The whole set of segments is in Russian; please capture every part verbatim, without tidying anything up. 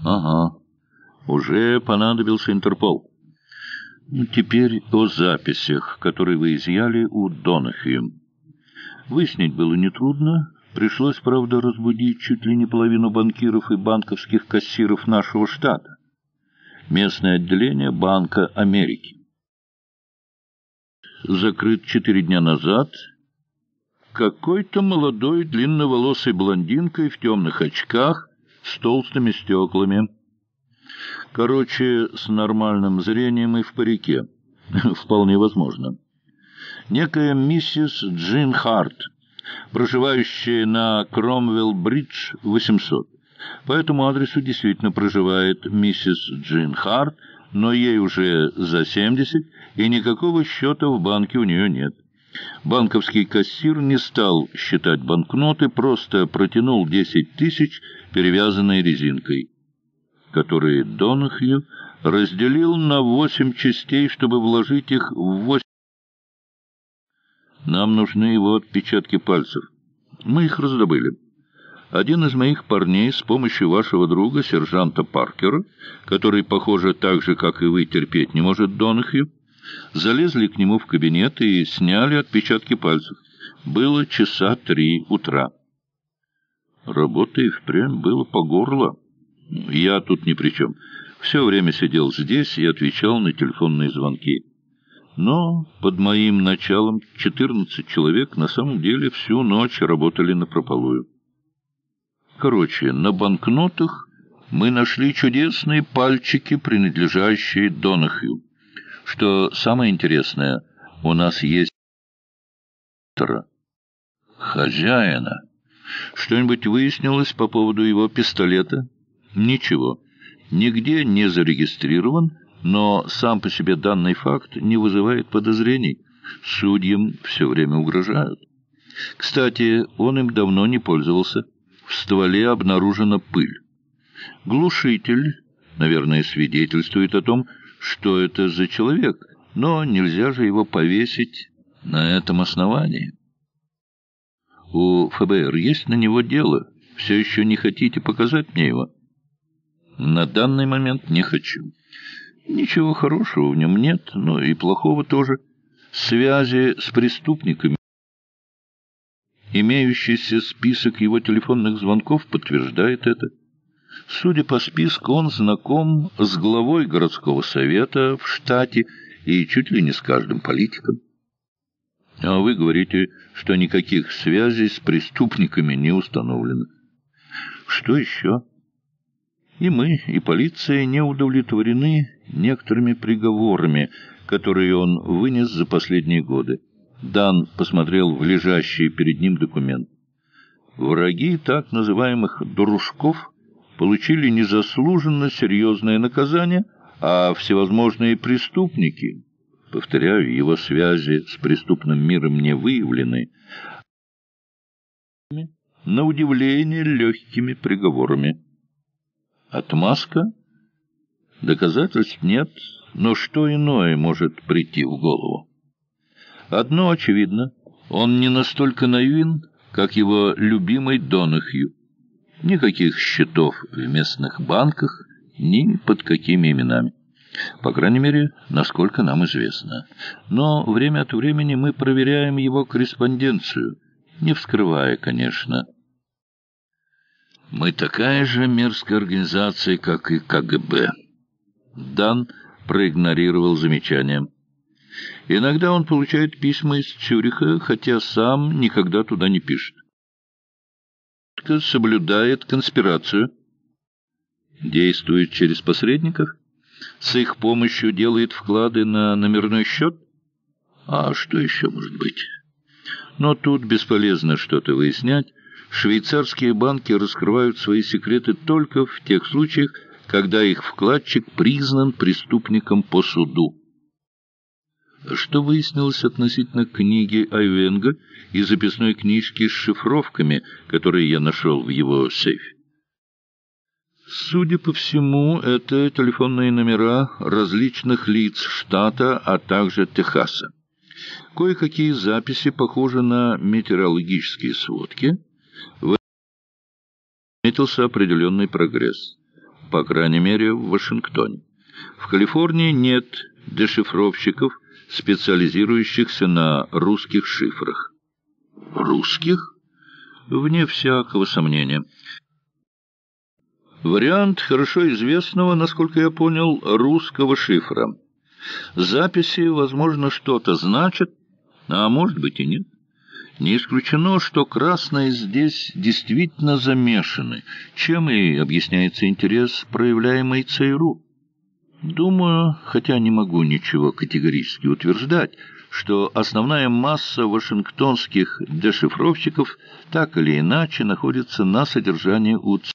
Ага, уже понадобился Интерпол. Теперь о записях, которые вы изъяли у Донахью. Выяснить было нетрудно. Пришлось, правда, разбудить чуть ли не половину банкиров и банковских кассиров нашего штата. Местное отделение Банка Америки. Закрыт четыре дня назад какой-то молодой длинноволосой блондинкой в темных очках с толстыми стеклами. Короче, с нормальным зрением и в парике. Вполне возможно. Некая миссис Джин Харт, проживающая на Кромвелл-бридж восемьсот. По этому адресу действительно проживает миссис Джин Харт, но ей уже за семьдесят, и никакого счета в банке у нее нет. Банковский кассир не стал считать банкноты, просто протянул десять тысяч, перевязанные резинкой, которые Донахью разделил на восемь частей, чтобы вложить их в восемь. Нам нужны его отпечатки пальцев. Мы их раздобыли. Один из моих парней с помощью вашего друга, сержанта Паркера, который, похоже, так же, как и вы, терпеть не может Донахью, залезли к нему в кабинет и сняли отпечатки пальцев. Было часа три утра. Работы и впрямь было по горло. Я тут ни при чем. Все время сидел здесь и отвечал на телефонные звонки. Но под моим началом четырнадцать человек на самом деле всю ночь работали напропалую. Короче, на банкнотах мы нашли чудесные пальчики, принадлежащие Донахью. Что самое интересное, у нас есть хозяина. Что-нибудь выяснилось по поводу его пистолета? Ничего. Нигде не зарегистрирован, но сам по себе данный факт не вызывает подозрений. Судьям все время угрожают. Кстати, он им давно не пользовался. В стволе обнаружена пыль. Глушитель, наверное, свидетельствует о том, что это за человек, но нельзя же его повесить на этом основании. У эф бэ эр есть на него дело. Все еще не хотите показать мне его? На данный момент не хочу. Ничего хорошего в нем нет, но и плохого тоже. Связи с преступниками. Имеющийся список его телефонных звонков подтверждает это. Судя по списку, он знаком с главой городского совета в штате и чуть ли не с каждым политиком. А вы говорите, что никаких связей с преступниками не установлено. Что еще? И мы, и полиция не удовлетворены некоторыми приговорами, которые он вынес за последние годы. Дан посмотрел в лежащий перед ним документ. Враги так называемых «дружков» получили незаслуженно серьезное наказание, а всевозможные преступники, повторяю, его связи с преступным миром не выявлены, на удивление легкими приговорами. Отмазка? Доказательств нет, но что иное может прийти в голову? Одно очевидно, он не настолько наивен, как его любимый Донахью. Никаких счетов в местных банках, ни под какими именами. По крайней мере, насколько нам известно. Но время от времени мы проверяем его корреспонденцию, не вскрывая, конечно. Мы такая же мерзкая организация, как и ка гэ бэ. Дан проигнорировал замечание. Иногда он получает письма из Цюриха, хотя сам никогда туда не пишет. Соблюдает конспирацию. Действует через посредников. С их помощью делает вклады на номерной счет. А что еще может быть? Но тут бесполезно что-то выяснять. Швейцарские банки раскрывают свои секреты только в тех случаях, когда их вкладчик признан преступником по суду. Что выяснилось относительно книги Айвенга и записной книжки с шифровками, которые я нашел в его сейфе? Судя по всему, это телефонные номера различных лиц штата, а также Техаса. Кое-какие записи похожи на метеорологические сводки. В этом отметился определенный прогресс. по крайней мере, в Вашингтоне. В Калифорнии нет дешифровщиков, специализирующихся на русских шифрах. Русских? Вне всякого сомнения. Вариант хорошо известного, насколько я понял, русского шифра. Записи, возможно, что-то значат, а может быть и нет. Не исключено, что красные здесь действительно замешаны, чем и объясняется интерес, проявляемый ЦРУ. Думаю, хотя не могу ничего категорически утверждать, что основная масса вашингтонских дешифровщиков так или иначе находится на содержании у ЦРУ.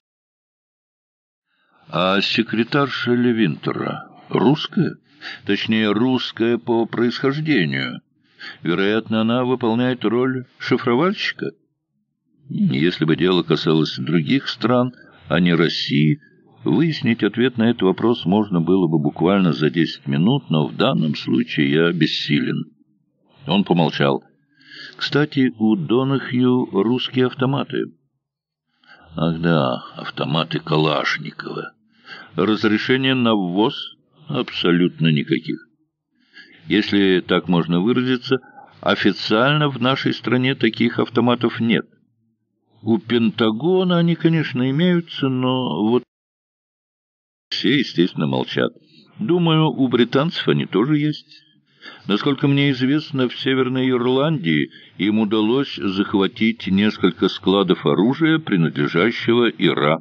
А секретарша Левинтера русская? Точнее, русская по происхождению. Вероятно, она выполняет роль шифровальщика. Если бы дело касалось других стран, а не России, выяснить ответ на этот вопрос можно было бы буквально за десять минут, но в данном случае я бессилен. Он помолчал. Кстати, у Донахью русские автоматы. Ах да, автоматы Калашникова. Разрешения на ввоз абсолютно никаких. Если так можно выразиться, официально в нашей стране таких автоматов нет. У Пентагона они, конечно, имеются, но вот все, естественно, молчат. Думаю, у британцев они тоже есть. Насколько мне известно, в Северной Ирландии им удалось захватить несколько складов оружия, принадлежащего ИРА.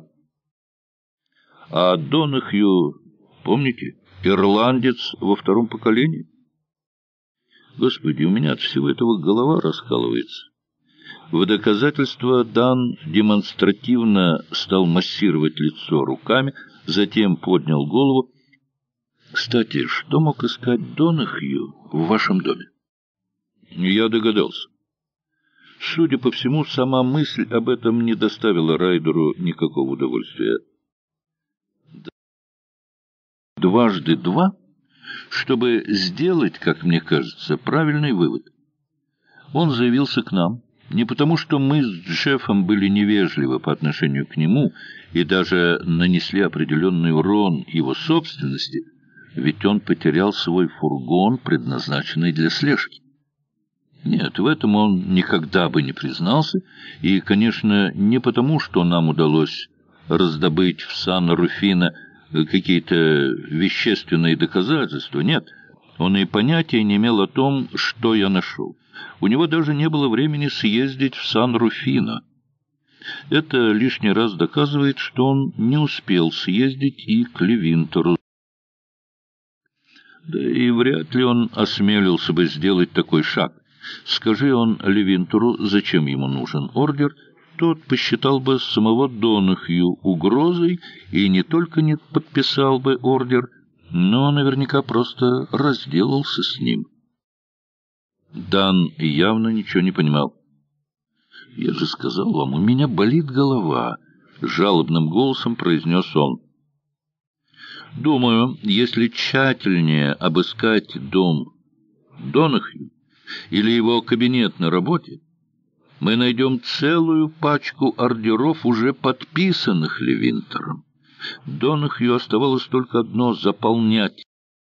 А Донахью, помните, ирландец во втором поколении? Господи, у меня от всего этого голова раскалывается. В доказательство Дан демонстративно стал массировать лицо руками, затем поднял голову. Кстати, что мог искать Донахью в вашем доме? Я догадался. Судя по всему, сама мысль об этом не доставила Райдеру никакого удовольствия. Дважды два, чтобы сделать, как мне кажется, правильный вывод. Он заявился к нам не потому, что мы с Джеффом были невежливы по отношению к нему и даже нанесли определенный урон его собственности, ведь он потерял свой фургон, предназначенный для слежки. Нет, в этом он никогда бы не признался, и, конечно, не потому, что нам удалось раздобыть в Сан-Руфино какие-то вещественные доказательства. Нет, он и понятия не имел о том, что я нашел. У него даже не было времени съездить в Сан-Руфино. Это лишний раз доказывает, что он не успел съездить и к Левинтеру. Да и вряд ли он осмелился бы сделать такой шаг. Скажи он Левинтеру, зачем ему нужен ордер, тот посчитал бы самого Донахью угрозой и не только не подписал бы ордер, но наверняка просто разделался с ним. Дан явно ничего не понимал. «Я же сказал вам, у меня болит голова», — жалобным голосом произнес он. «Думаю, если тщательнее обыскать дом Донахью или его кабинет на работе, мы найдем целую пачку ордеров, уже подписанных Левинтером. Донахью оставалось только одно — заполнять.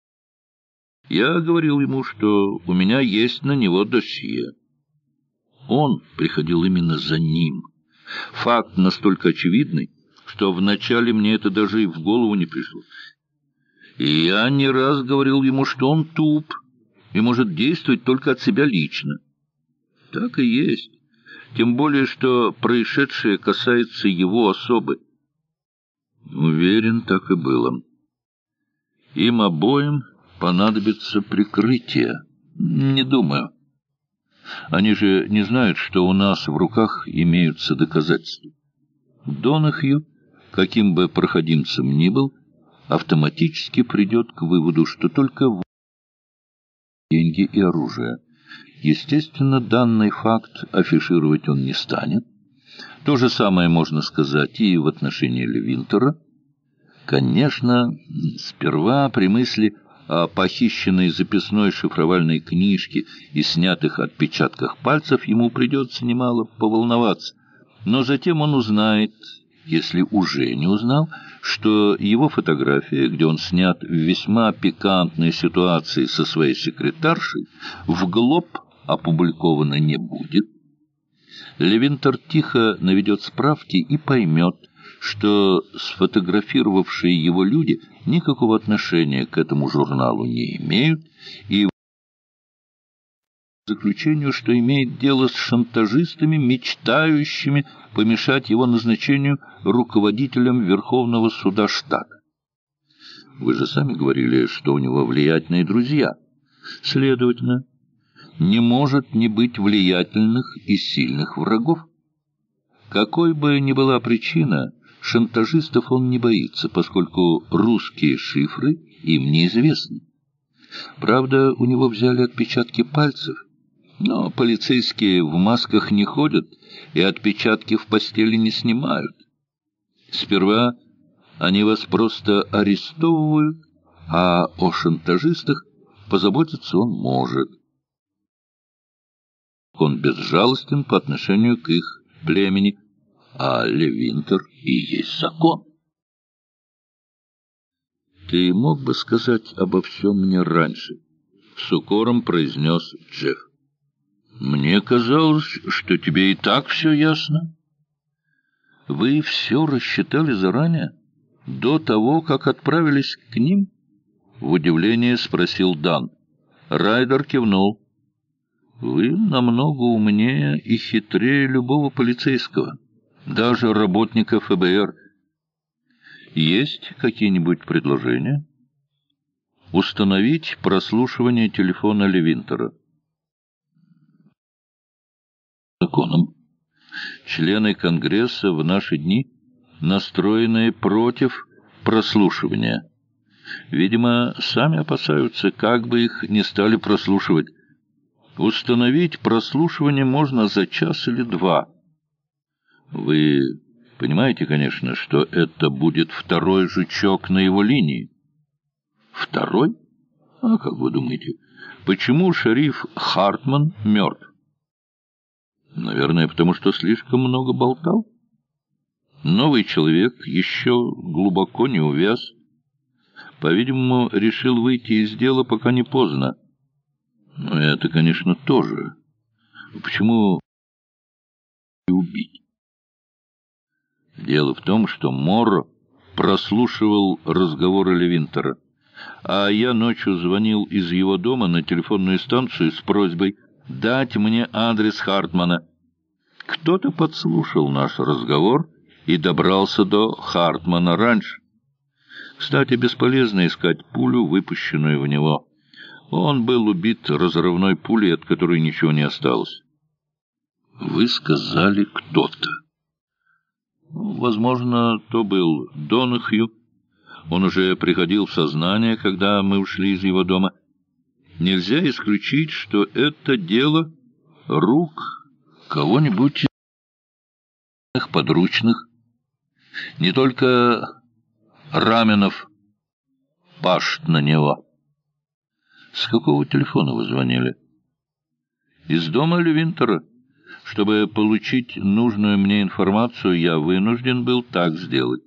Я говорил ему, что у меня есть на него досье. Он приходил именно за ним. Факт настолько очевидный, что вначале мне это даже и в голову не пришло. И я не раз говорил ему, что он туп и может действовать только от себя лично. Так и есть. Тем более, что происшедшее касается его особы. Уверен, так и было. Им обоим понадобится прикрытие. Не думаю. Они же не знают, что у нас в руках имеются доказательства. Донахью, каким бы проходимцем ни был, автоматически придет к выводу, что только деньги и оружие. Естественно, данный факт афишировать он не станет. То же самое можно сказать и в отношении Левинтера. Конечно, сперва при мысли о похищенной записной шифровальной книжке и снятых отпечатках пальцев ему придется немало поволноваться. Но затем он узнает если уже не узнал, что его фотография, где он снят в весьма пикантной ситуации со своей секретаршей, в глоб опубликована не будет. Левинтер тихо наведет справки и поймет, что сфотографировавшие его люди никакого отношения к этому журналу не имеют, и в заключению, что имеет дело с шантажистами, мечтающими помешать его назначению руководителем Верховного суда штата. Вы же сами говорили, что у него влиятельные друзья. Следовательно, не может не быть влиятельных и сильных врагов. Какой бы ни была причина, шантажистов он не боится, поскольку русские шифры им неизвестны. Правда, у него взяли отпечатки пальцев, но полицейские в масках не ходят и отпечатки в постели не снимают. Сперва они вас просто арестовывают, а о шантажистах позаботиться он может. Он безжалостен по отношению к их племени, а Левинтер и есть закон. «Ты мог бы сказать обо всем мне раньше?» — с укором произнес Джефф. «Мне казалось, что тебе и так все ясно». «Вы все рассчитали заранее, до того, как отправились к ним?» — в удивлении спросил Дан. Райдер кивнул. «Вы намного умнее и хитрее любого полицейского, даже работника эф бэ эр. Есть какие-нибудь предложения?» «Установить прослушивание телефона Левинтера». «Законом. Члены Конгресса в наши дни настроены против прослушивания. Видимо, сами опасаются, как бы их не стали прослушивать. Установить прослушивание можно за час или два. Вы понимаете, конечно, что это будет второй жучок на его линии». «Второй? А как вы думаете, почему шериф Хартман мертв?» «Наверное, потому что слишком много болтал. Новый человек еще глубоко не увяз. По-видимому, решил выйти из дела, пока не поздно. Но это, конечно, тоже. Почему убить?» Дело в том, что Морро прослушивал разговоры Левинтера, а я ночью звонил из его дома на телефонную станцию с просьбой дать мне адрес Хартмана. Кто-то подслушал наш разговор и добрался до Хартмана раньше. Кстати, бесполезно искать пулю, выпущенную в него. Он был убит разрывной пулей, от которой ничего не осталось. Вы сказали «кто-то». Возможно, то был Донахью. Он уже приходил в сознание, когда мы ушли из его дома. Нельзя исключить, что это дело рук кого-нибудь из подручных. Не только Раменов пашет на него. С какого телефона вы звонили? Из дома Левинтера. Чтобы получить нужную мне информацию, я вынужден был так сделать.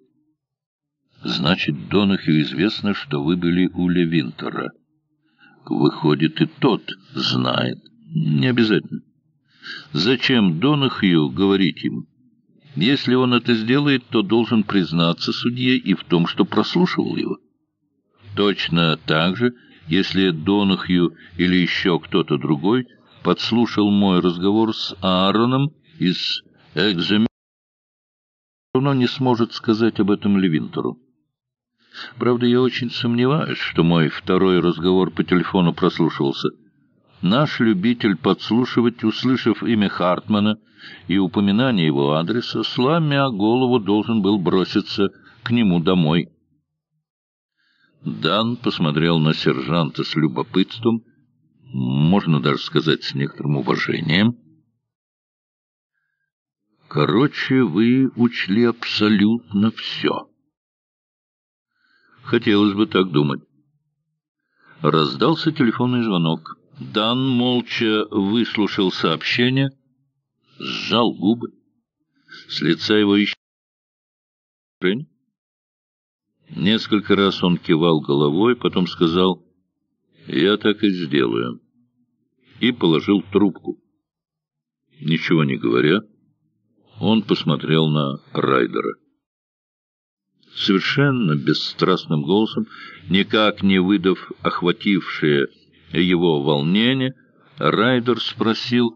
Значит, Донахью известно, что вы были у Левинтера. Выходит, и тот знает. Не обязательно. Зачем Донахью говорить им? Если он это сделает, то должен признаться судье и в том, что прослушивал его. Точно так же, если Донахью или еще кто-то другой подслушал мой разговор с Аароном из Экзамен, равно не сможет сказать об этом Левинтеру. Правда, я очень сомневаюсь, что мой второй разговор по телефону прослушивался. Наш любитель подслушивать, услышав имя Хартмана и упоминание его адреса, сломя голову, должен был броситься к нему домой. Дан посмотрел на сержанта с любопытством, можно даже сказать, с некоторым уважением. Короче, вы учли абсолютно все. Хотелось бы так думать. Раздался телефонный звонок. Дан молча выслушал сообщение, сжал губы. С лица его исчезли Жень?» Несколько раз он кивал головой, потом сказал: «Я так и сделаю», и положил трубку. Ничего не говоря, он посмотрел на Райдера. Совершенно бесстрастным голосом, никак не выдав охватившее его волнение, Райдер спросил: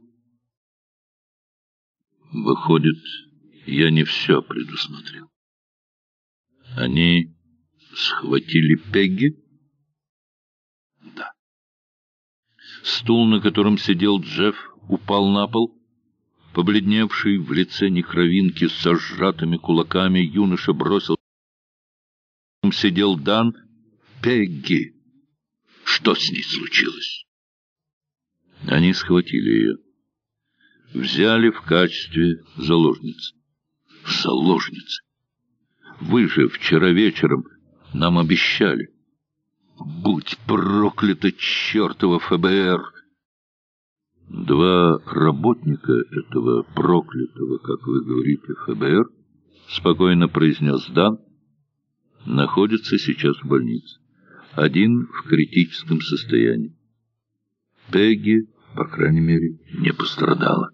«Выходит, я не все предусмотрел. Они схватили Пегги?» «Да». Стул, на котором сидел Джефф, упал на пол. Побледневший, в лице ни кровинки, с сжатыми кулаками, юноша бросил. Сидел Дан. «Пегги! Что с ней случилось?» Они схватили ее. Взяли в качестве заложницы. Заложницы! Вы же вчера вечером нам обещали. Будь проклято чертово эф бэ эр! Два работника этого проклятого, как вы говорите, эф бэ эр, спокойно произнес Дан, находится сейчас в больнице. Один в критическом состоянии. Пегги, по крайней мере, не пострадала.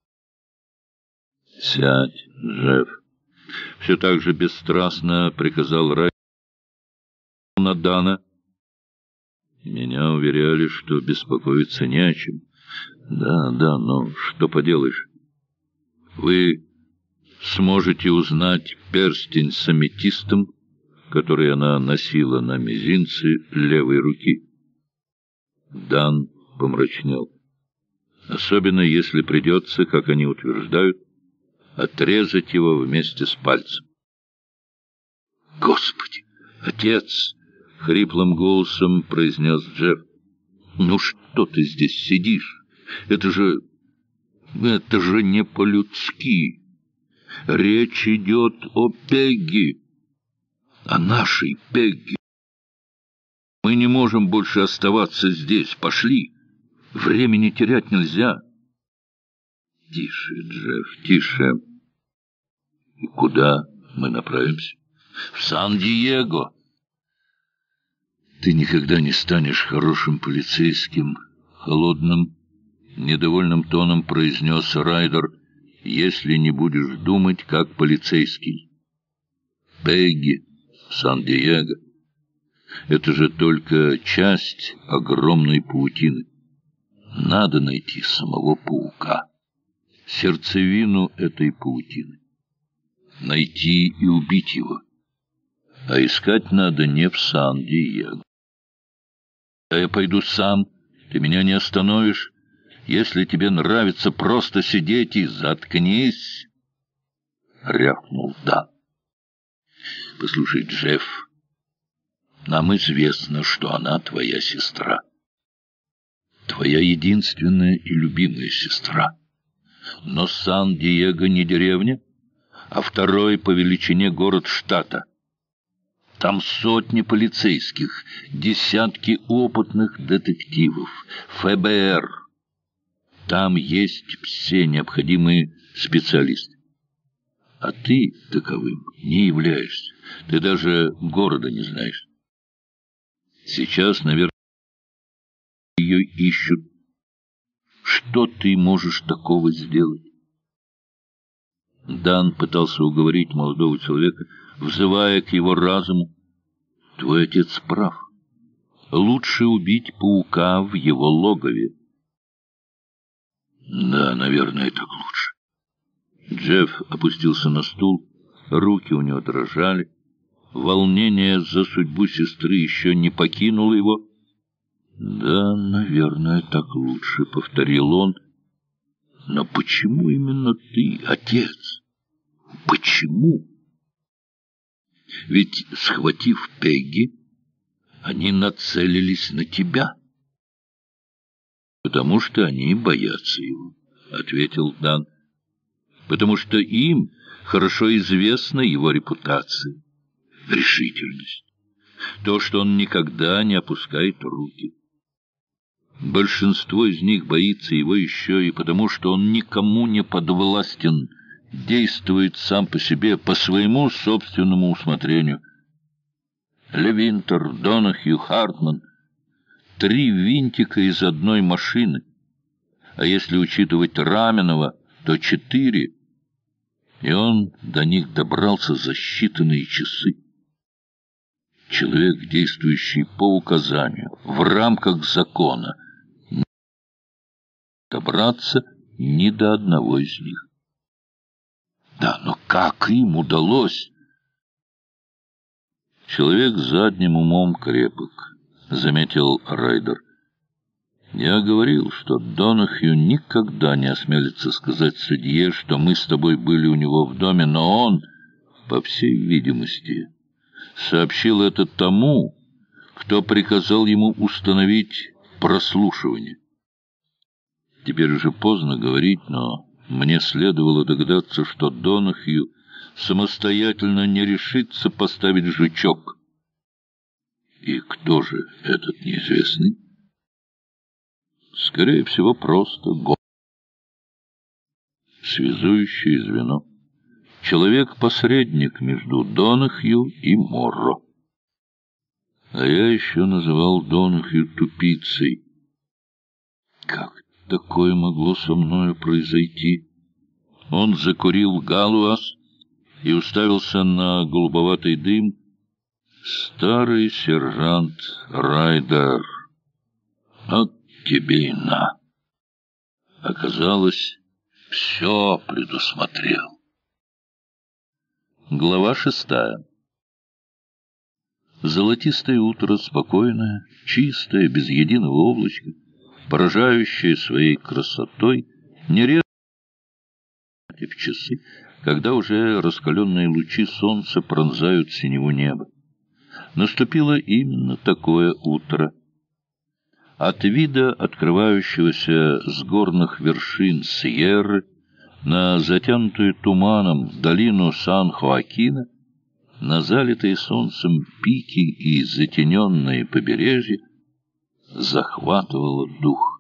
«Сядь, Джефф», — все так же бесстрастно приказал Рай на Дана. «Меня уверяли, что беспокоиться не о чем. Да, да, но что поделаешь? Вы сможете узнать перстень с аметистом, который она носила на мизинце левой руки». Дан помрачнел. «Особенно, если придется, как они утверждают, отрезать его вместе с пальцем». «Господи, отец!» — хриплым голосом произнес Джефф. «Ну что ты здесь сидишь? Это же... это же не по-людски. Речь идет о Пегги, о нашей Пегги. Мы не можем больше оставаться здесь. Пошли. Времени терять нельзя». «Тише, Джефф, тише. И куда мы направимся?» «В Сан-Диего». «Ты никогда не станешь хорошим полицейским», — холодным, недовольным тоном произнес Райдер, «если не будешь думать, как полицейский. Пегги, Сан-Диего — это же только часть огромной паутины. Надо найти самого паука, сердцевину этой паутины, найти и убить его. А искать надо не в Сан-Диего. А я пойду сам, ты меня не остановишь. Если тебе нравится просто сидеть, и заткнись!» — рявкнул Дан. «Послушай, Джефф, нам известно, что она твоя сестра. Твоя единственная и любимая сестра. Но Сан-Диего не деревня, а второй по величине город штата. Там сотни полицейских, десятки опытных детективов, эф бэ эр. Там есть все необходимые специалисты. А ты таковым не являешься. Ты даже города не знаешь. Сейчас, наверное, ее ищут. Что ты можешь такого сделать?» Дан пытался уговорить молодого человека, взывая к его разуму. «Твой отец прав. Лучше убить паука в его логове». «Да, наверное, так лучше». Джефф опустился на стул, руки у него дрожали. Волнение за судьбу сестры еще не покинуло его. «Да, наверное, так лучше», — повторил он. «Но почему именно ты, отец? Почему? Ведь, схватив Пегги, они нацелились на тебя». «Потому что они боятся его», — ответил Дан. «Потому что им хорошо известна его репутация, решительность, то, что он никогда не опускает руки. Большинство из них боится его еще и потому, что он никому не подвластен, действует сам по себе, по своему собственному усмотрению. Левинтер, Донахью, Хартман — три винтика из одной машины, а если учитывать Раменова, то четыре, и он до них добрался за считанные часы. Человек, действующий по указанию, в рамках закона, не добраться ни до одного из них. Да, но как им удалось? Человек задним умом крепок, — заметил Райдер. Я говорил, что Донахью никогда не осмелится сказать судье, что мы с тобой были у него в доме, но он, по всей видимости, сообщил это тому, кто приказал ему установить прослушивание. Теперь уже поздно говорить, но мне следовало догадаться, что Донахью самостоятельно не решится поставить жучок. И кто же этот неизвестный? Скорее всего, просто Го. Связующее звено. Человек-посредник между Донахью и Морро. А я еще называл Донахью тупицей. Как такое могло со мною произойти? Он закурил галуаз и уставился на голубоватый дым. Старый сержант Райдер. От тебе и на. Оказалось, все предусмотрел. Глава шестая. Золотистое утро, спокойное, чистое, без единого облачка, поражающее своей красотой, нередко в часы, когда уже раскаленные лучи солнца пронзают синеву неба. Наступило именно такое утро. От вида, открывающегося с горных вершин Сьерры на затянутую туманом долину Сан-Хоакина, на залитые солнцем пики и затененные побережья, захватывало дух.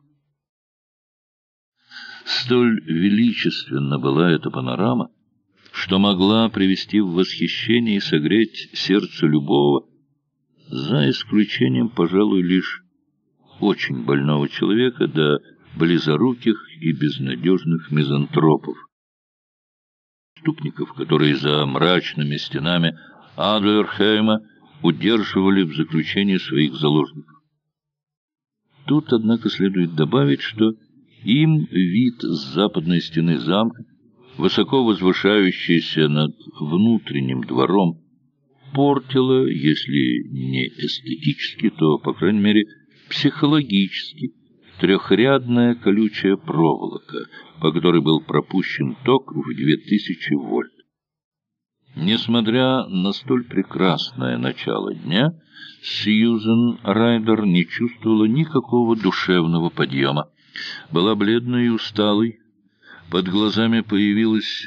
Столь величественна была эта панорама, что могла привести в восхищение и согреть сердце любого, за исключением, пожалуй, лишь очень больного человека, да близоруких и безнадежных мизантропов. Преступников, которые за мрачными стенами Адлерхейма удерживали в заключении своих заложников. Тут, однако, следует добавить, что им вид с западной стены замка, высоко возвышающийся над внутренним двором, портило, если не эстетически, то, по крайней мере, психологически, трехрядная колючая проволока, по которой был пропущен ток в две тысячи вольт. Несмотря на столь прекрасное начало дня, Сьюзен Райдер не чувствовала никакого душевного подъема. Была бледной и усталой, под глазами появилась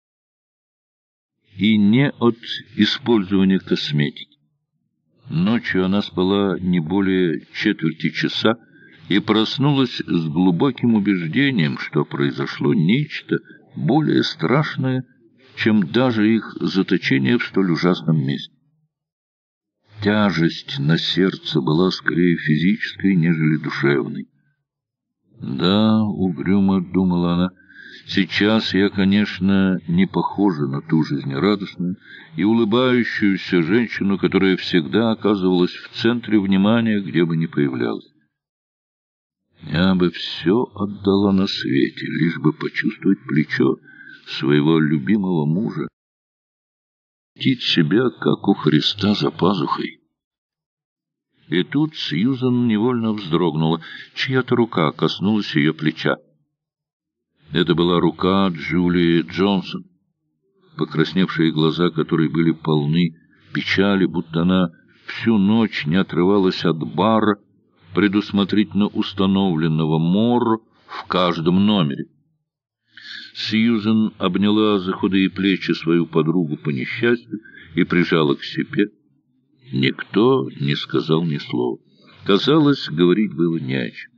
и не от использования косметики. Ночью она спала не более четверти часа и проснулась с глубоким убеждением, что произошло нечто более страшное, чем даже их заточение в столь ужасном месте. Тяжесть на сердце была скорее физической, нежели душевной. «Да, угрюмо, — думала она, — сейчас я, конечно, не похожа на ту жизнерадостную и улыбающуюся женщину, которая всегда оказывалась в центре внимания, где бы ни появлялась. Я бы все отдала на свете, лишь бы почувствовать плечо своего любимого мужа, ощутить себя, как у Христа, за пазухой». И тут Сьюзан невольно вздрогнула. Чья-то рука коснулась ее плеча. Это была рука Джулии Джонсон, покрасневшие глаза которой были полны печали, будто она всю ночь не отрывалась от бара, предусмотрительно установленного Морро в каждом номере. Сьюзан обняла за худые плечи свою подругу по несчастью и прижала к себе. Никто не сказал ни слова. Казалось, говорить было не о чем.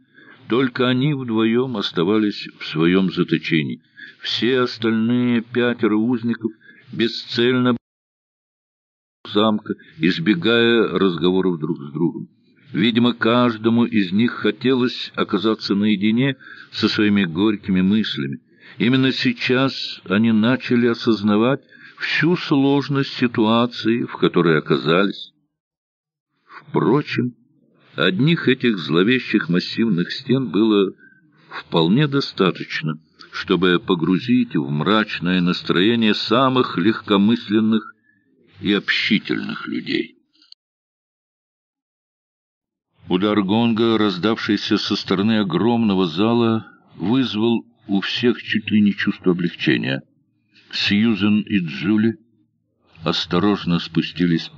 Только они вдвоем оставались в своем заточении. Все остальные пятеро узников бесцельно замка, избегая разговоров друг с другом. Видимо, каждому из них хотелось оказаться наедине со своими горькими мыслями. Именно сейчас они начали осознавать всю сложность ситуации, в которой оказались. Впрочем, одних этих зловещих массивных стен было вполне достаточно, чтобы погрузить в мрачное настроение самых легкомысленных и общительных людей. Удар гонга, раздавшийся со стороны огромного зала, вызвал у всех чуть ли не чувство облегчения. Сьюзен и Джули осторожно спустились,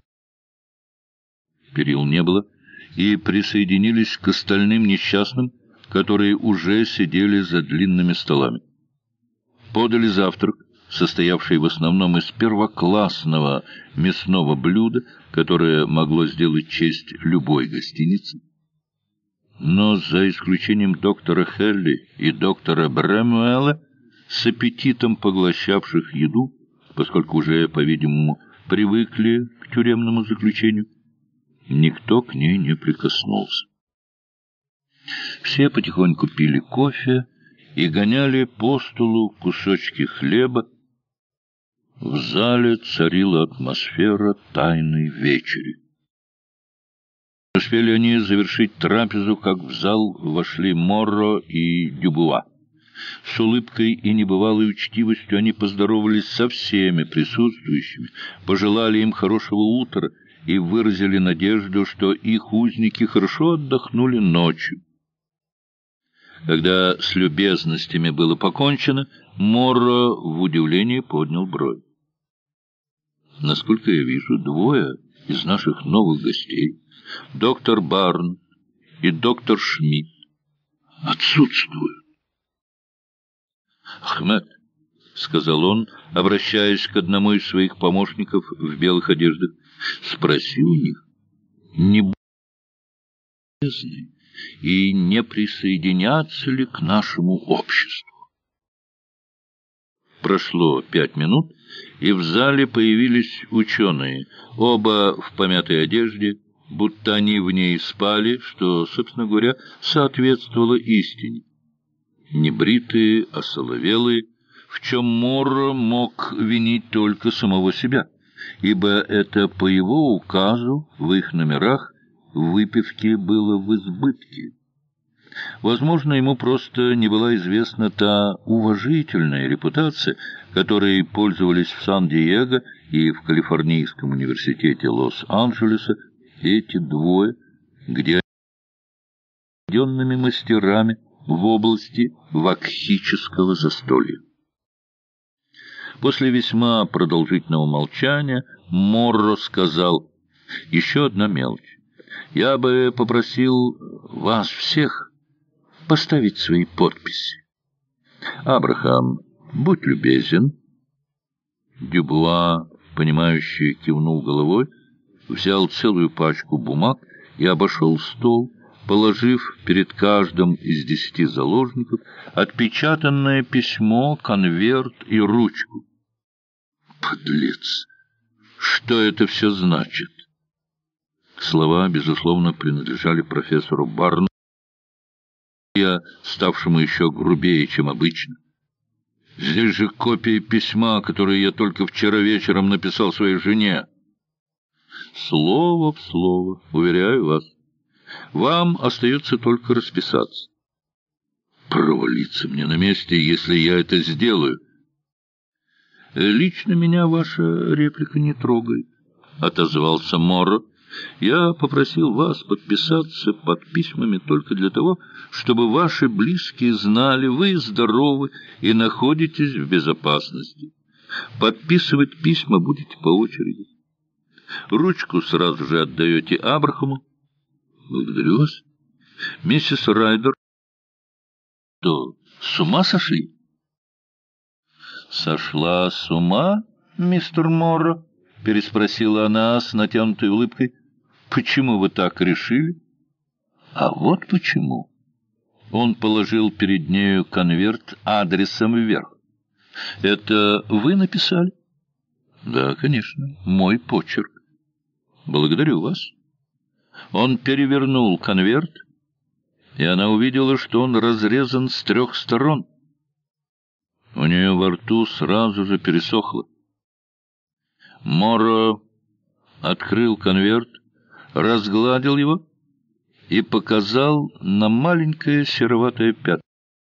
перил не было, и присоединились к остальным несчастным, которые уже сидели за длинными столами. Подали завтрак, состоявший в основном из первоклассного мясного блюда, которое могло сделать честь любой гостинице. Но за исключением доктора Хелли и доктора Брэмуэлла, с аппетитом поглощавших еду, поскольку уже, по-видимому, привыкли к тюремному заключению, никто к ней не прикоснулся. Все потихоньку пили кофе и гоняли по столу кусочки хлеба. В зале царила атмосфера тайной вечери. Успели они завершить трапезу, как в зал вошли Морро и Дюбуа. С улыбкой и небывалой учтивостью они поздоровались со всеми присутствующими, пожелали им хорошего утра и выразили надежду, что их узники хорошо отдохнули ночью. Когда с любезностями было покончено, Морро в удивлении поднял бровь. Насколько я вижу, двое из наших новых гостей, доктор Барн и доктор Шмидт, отсутствуют. «Ахмед», — сказал он, обращаясь к одному из своих помощников в белых одеждах, — спроси у них, не болезны и не присоединятся ли к нашему обществу. Прошло пять минут, и в зале появились ученые, оба в помятой одежде, будто они в ней спали, что, собственно говоря, соответствовало истине. Небритые, осоловелые, в чем Морро мог винить только самого себя, ибо это по его указу в их номерах выпивки было в избытке. Возможно, ему просто не была известна та уважительная репутация, которой пользовались в Сан-Диего и в Калифорнийском университете Лос-Анджелеса эти двое, где они мастерами в области вакхического застолья. После весьма продолжительного молчания Морро сказал: «Еще одна мелочь. Я бы попросил вас всех поставить свои подписи. Абрахам, будь любезен». Дюбуа, понимающе кивнул головой, взял целую пачку бумаг и обошел стол, положив перед каждым из десяти заложников отпечатанное письмо, конверт и ручку. «Подлец! Что это все значит?» Слова, безусловно, принадлежали профессору Барну, ставшему еще грубее, чем обычно. «Здесь же копия письма, которое я только вчера вечером написал своей жене». «Слово в слово, уверяю вас. Вам остается только расписаться». «Провалиться мне на месте, если я это сделаю». «Лично меня ваша реплика не трогает», — отозвался Морро. «Я попросил вас подписаться под письмами только для того, чтобы ваши близкие знали, вы здоровы и находитесь в безопасности. Подписывать письма будете по очереди. Ручку сразу же отдаете Абрахаму». «Благодарю вас. Миссис Райдер, что, с ума сошли?» «Сошла с ума, мистер Морро?» — переспросила она с натянутой улыбкой. «Почему вы так решили?» «А вот почему. Он положил перед нею конверт адресом вверх. «Это вы написали?» «Да, конечно, мой почерк». «Благодарю вас». Он перевернул конверт, и она увидела, что он разрезан с трех сторон. У нее во рту сразу же пересохло. Моро открыл конверт, разгладил его и показал на маленькое сероватое пятно.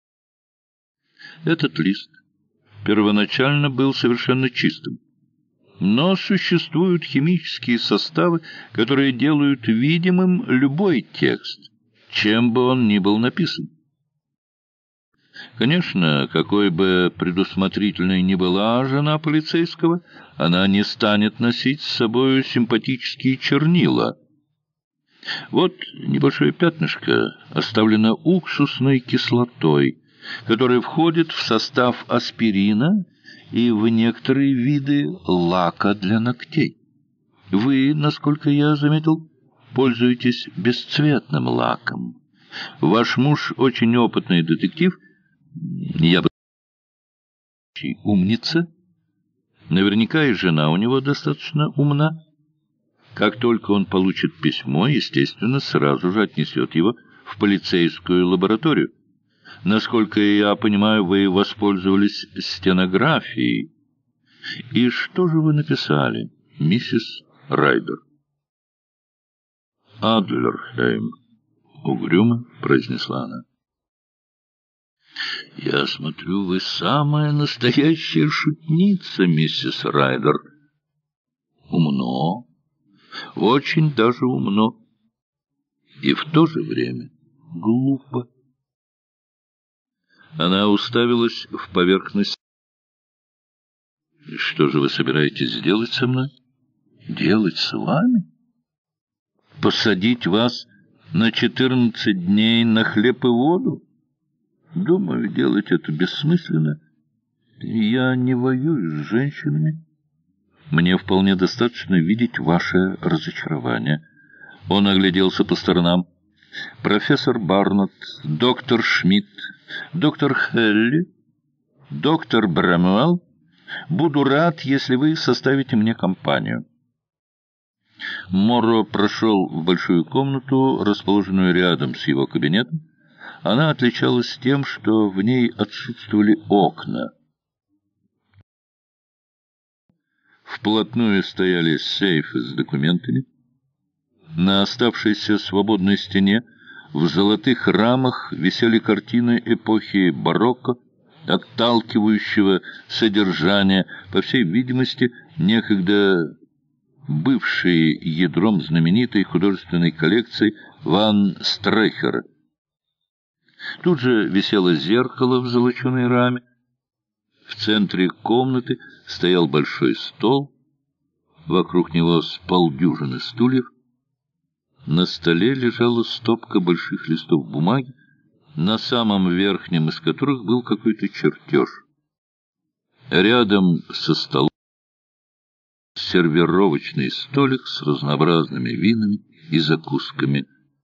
Этот лист первоначально был совершенно чистым, но существуют химические составы, которые делают видимым любой текст, чем бы он ни был написан. Конечно, какой бы предусмотрительной ни была жена полицейского, она не станет носить с собой симпатические чернила. Вот небольшое пятнышко оставлено уксусной кислотой, которая входит в состав аспирина и в некоторые виды лака для ногтей. Вы, насколько я заметил, пользуетесь бесцветным лаком. Ваш муж очень опытный детектив, я бы умница. Наверняка и жена у него достаточно умна. Как только он получит письмо, естественно, сразу же отнесет его в полицейскую лабораторию. Насколько я понимаю, вы воспользовались стенографией. И что же вы написали, миссис Райдер? Адлерхейм, угрюмо произнесла она. Я смотрю, вы самая настоящая шутница, миссис Райдер. Умно, очень даже умно, и в то же время глупо. Она уставилась в поверхность. Что же вы собираетесь сделать со мной? Делать с вами? Посадить вас на четырнадцать дней на хлеб и воду? Думаю, делать это бессмысленно. Я не воюю с женщинами. Мне вполне достаточно видеть ваше разочарование. Он огляделся по сторонам. Профессор Барнетт, доктор Шмидт, доктор Хелли, доктор Брэмуэлл. Буду рад, если вы составите мне компанию. Моро прошел в большую комнату, расположенную рядом с его кабинетом. Она отличалась тем, что в ней отсутствовали окна. Вплотную стояли сейфы с документами. На оставшейся свободной стене в золотых рамах висели картины эпохи барокко, отталкивающего содержания, по всей видимости, некогда бывшие ядром знаменитой художественной коллекции Ван Стрейхера. Тут же висело зеркало в золоченой раме. В центре комнаты стоял большой стол, вокруг него с полдюжины стульев. На столе лежала стопка больших листов бумаги, на самом верхнем из которых был какой-то чертеж. Рядом со столом сервировочный столик с разнообразными винами и закусками.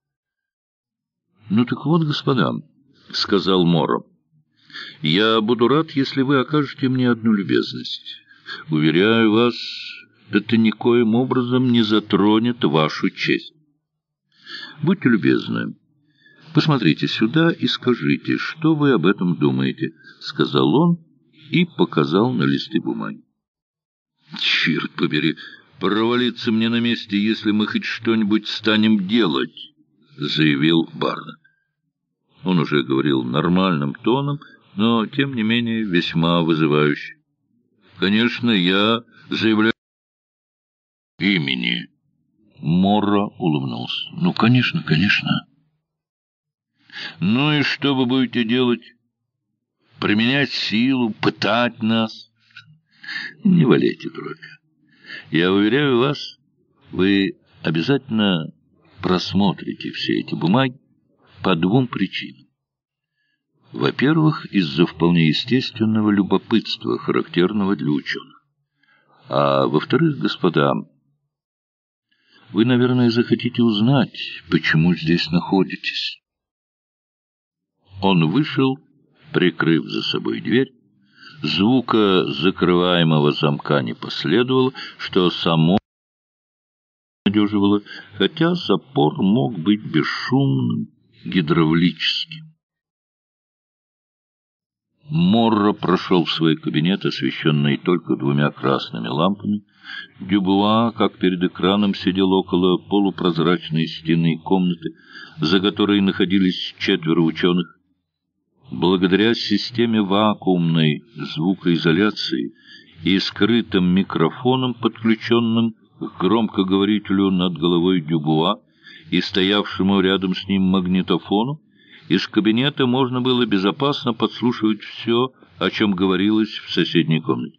— Ну так вот, господа, — сказал Моро, — я буду рад, если вы окажете мне одну любезность. Уверяю вас, это никоим образом не затронет вашу честь. Будьте любезны, посмотрите сюда и скажите, что вы об этом думаете, — сказал он и показал на листы бумаги. — Черт побери, провалиться мне на месте, если мы хоть что-нибудь станем делать, — заявил Барнетт. Он уже говорил нормальным тоном, но, тем не менее, весьма вызывающе. — Конечно, я заявляю имени. Моро улыбнулся. — Ну, конечно, конечно. — Ну и что вы будете делать? Применять силу, пытать нас? Не валяйте дурака. Я уверяю вас, вы обязательно просмотрите все эти бумаги по двум причинам. Во-первых, из-за вполне естественного любопытства, характерного для ученых. А во-вторых, господа, вы, наверное, захотите узнать, почему здесь находитесь. Он вышел, прикрыв за собой дверь. Звука закрываемого замка не последовало, что само надеживало, хотя запор мог быть бесшумным, гидравлическим. Морро прошел в свой кабинет, освещенный только двумя красными лампами. Дюбуа, как перед экраном, сидел около полупрозрачной стены комнаты, за которой находились четверо ученых. Благодаря системе вакуумной звукоизоляции и скрытым микрофонам, подключенным к громкоговорителю над головой Дюбуа и стоявшему рядом с ним магнитофону, из кабинета можно было безопасно подслушивать все, о чем говорилось в соседней комнате.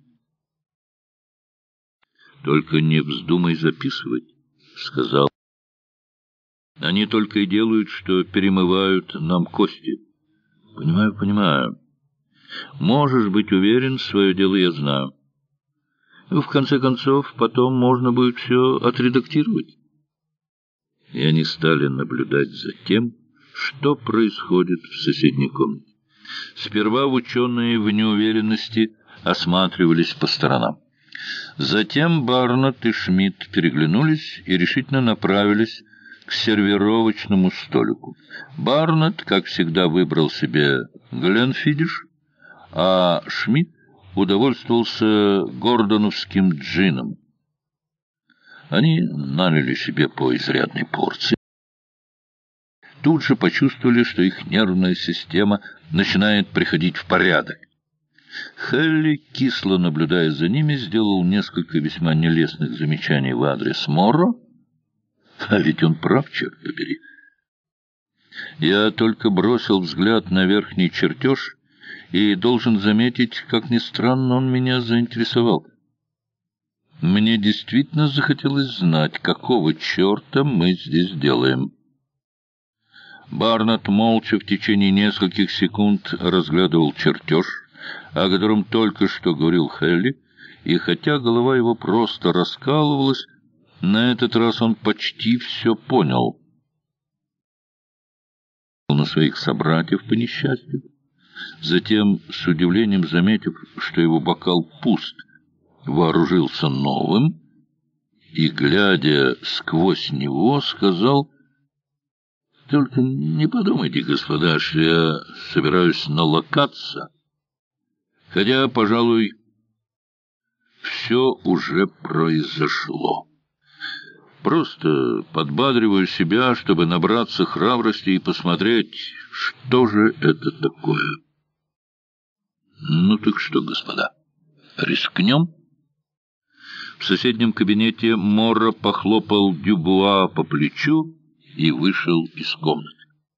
«Только не вздумай записывать», — сказал. «Они только и делают, что перемывают нам кости». «Понимаю, понимаю. Можешь быть уверен, свое дело я знаю. В конце концов, потом можно будет все отредактировать». И они стали наблюдать за тем, что происходит в соседней комнате. Сперва ученые в неуверенности осматривались по сторонам. Затем Барнетт и Шмидт переглянулись и решительно направились к сервировочному столику. Барнетт, как всегда, выбрал себе Гленфиддиш, а Шмидт удовольствовался гордоновским джином. Они налили себе по изрядной порции. Тут же почувствовали, что их нервная система начинает приходить в порядок. Хелли, кисло наблюдая за ними, сделал несколько весьма нелестных замечаний в адрес Морро. А ведь он прав, черт побери. Я только бросил взгляд на верхний чертеж и должен заметить, как ни странно, он меня заинтересовал. Мне действительно захотелось знать, какого черта мы здесь делаем. Барнетт молча в течение нескольких секунд разглядывал чертеж, о котором только что говорил Хелли, и хотя голова его просто раскалывалась, на этот раз он почти все понял. На своих собратьев по несчастью, затем, с удивлением заметив, что его бокал пуст, вооружился новым и, глядя сквозь него, сказал: «Только не подумайте, господа, что я собираюсь налокаться, хотя, пожалуй, все уже произошло. Просто подбадриваю себя, чтобы набраться храбрости и посмотреть, что же это такое. Ну так что, господа, рискнем?» В соседнем кабинете Морро похлопал Дюбуа по плечу и вышел из комнаты.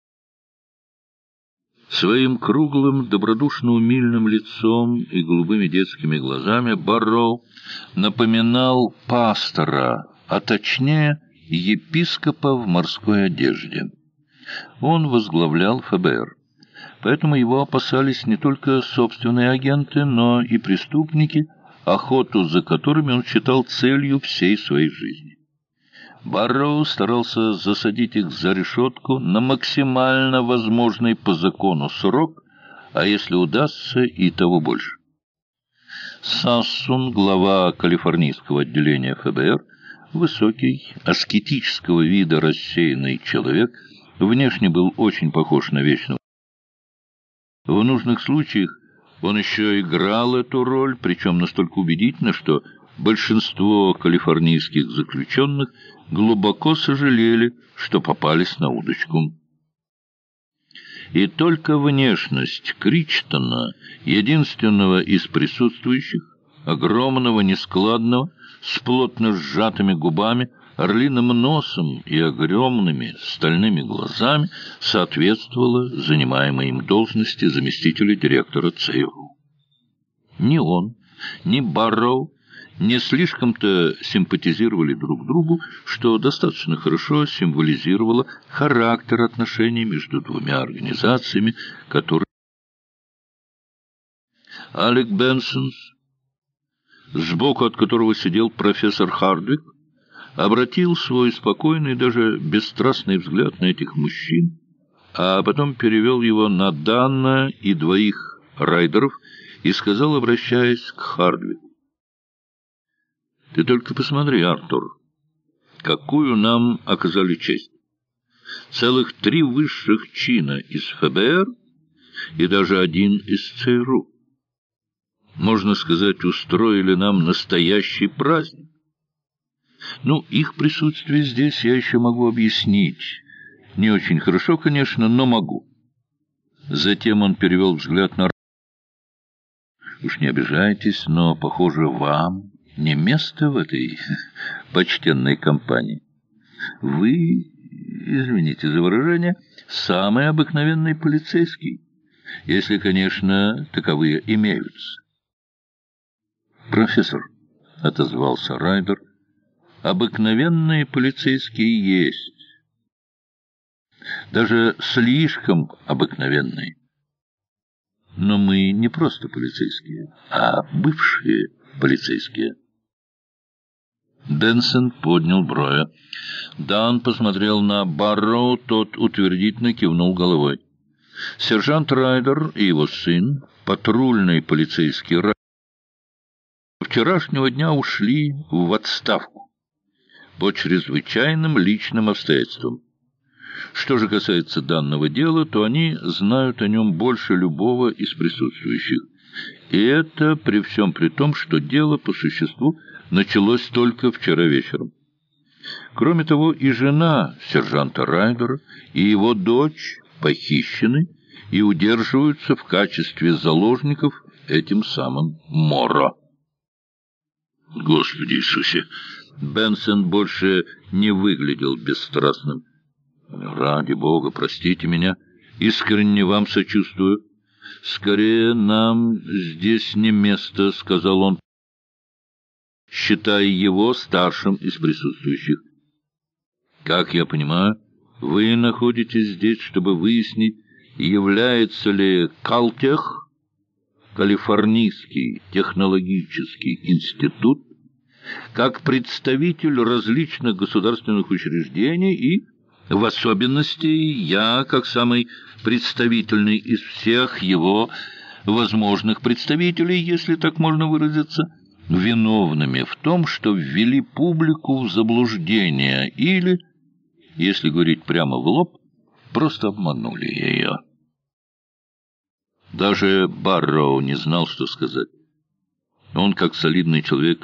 Своим круглым, добродушно-умильным лицом и голубыми детскими глазами Барроу напоминал пастора, а точнее епископа в морской одежде. Он возглавлял эф бэ эр, поэтому его опасались не только собственные агенты, но и преступники, охоту за которыми он считал целью всей своей жизни. Барроу старался засадить их за решетку на максимально возможный по закону срок, а если удастся, и того больше. Сассун, глава калифорнийского отделения эф бэ эр, высокий, аскетического вида рассеянный человек, внешне был очень похож на вечного. В нужных случаях он еще играл эту роль, причем настолько убедительно, что большинство калифорнийских заключенных глубоко сожалели, что попались на удочку. И только внешность Кричтона, единственного из присутствующих, огромного, нескладного, с плотно сжатыми губами, орлиным носом и огромными стальными глазами, соответствовала занимаемой им должности заместителя директора ЦРУ. Ни он, ни Барроу не слишком-то симпатизировали друг другу, что достаточно хорошо символизировало характер отношений между двумя организациями, которые... Алек Бенсон, сбоку от которого сидел профессор Хардвик, обратил свой спокойный, даже бесстрастный взгляд на этих мужчин, а потом перевел его на Данна и двоих райдеров и сказал, обращаясь к Хардвику: «Ты только посмотри, Артур, какую нам оказали честь. Целых три высших чина из ФБР и даже один из ЦРУ. Можно сказать, устроили нам настоящий праздник. Ну, их присутствие здесь я еще могу объяснить. Не очень хорошо, конечно, но могу». Затем он перевел взгляд на... «Уж не обижайтесь, но, похоже, вам не место в этой почтенной компании. Вы, извините за выражение, самый обыкновенный полицейский, если, конечно, таковые имеются». «Профессор», — отозвался Райдер, — «обыкновенные полицейские есть. Даже слишком обыкновенные. Но мы не просто полицейские, а бывшие полицейские». Бенсон поднял брови. Дан посмотрел на Барроу, тот утвердительно кивнул головой. Сержант Райдер и его сын, патрульный полицейский Райдер, вчерашнего дня ушли в отставку по чрезвычайным личным обстоятельствам. Что же касается данного дела, то они знают о нем больше любого из присутствующих. И это при всем при том, что дело по существу началось только вчера вечером. Кроме того, и жена сержанта Райдера, и его дочь похищены и удерживаются в качестве заложников этим самым Моро. Господи Иисусе! Бенсон больше не выглядел бесстрастным. «Ради Бога, простите меня, искренне вам сочувствую. Скорее, нам здесь не место», — сказал он, считая его старшим из присутствующих. «Как я понимаю, вы находитесь здесь, чтобы выяснить, является ли Калтех, Калифорнийский технологический институт, как представитель различных государственных учреждений и, в особенности, я, как самый представительный из всех его возможных представителей, если так можно выразиться, виновными в том, что ввели публику в заблуждение или, если говорить прямо в лоб, просто обманули ее». Даже Барроу не знал, что сказать. Он, как солидный человек,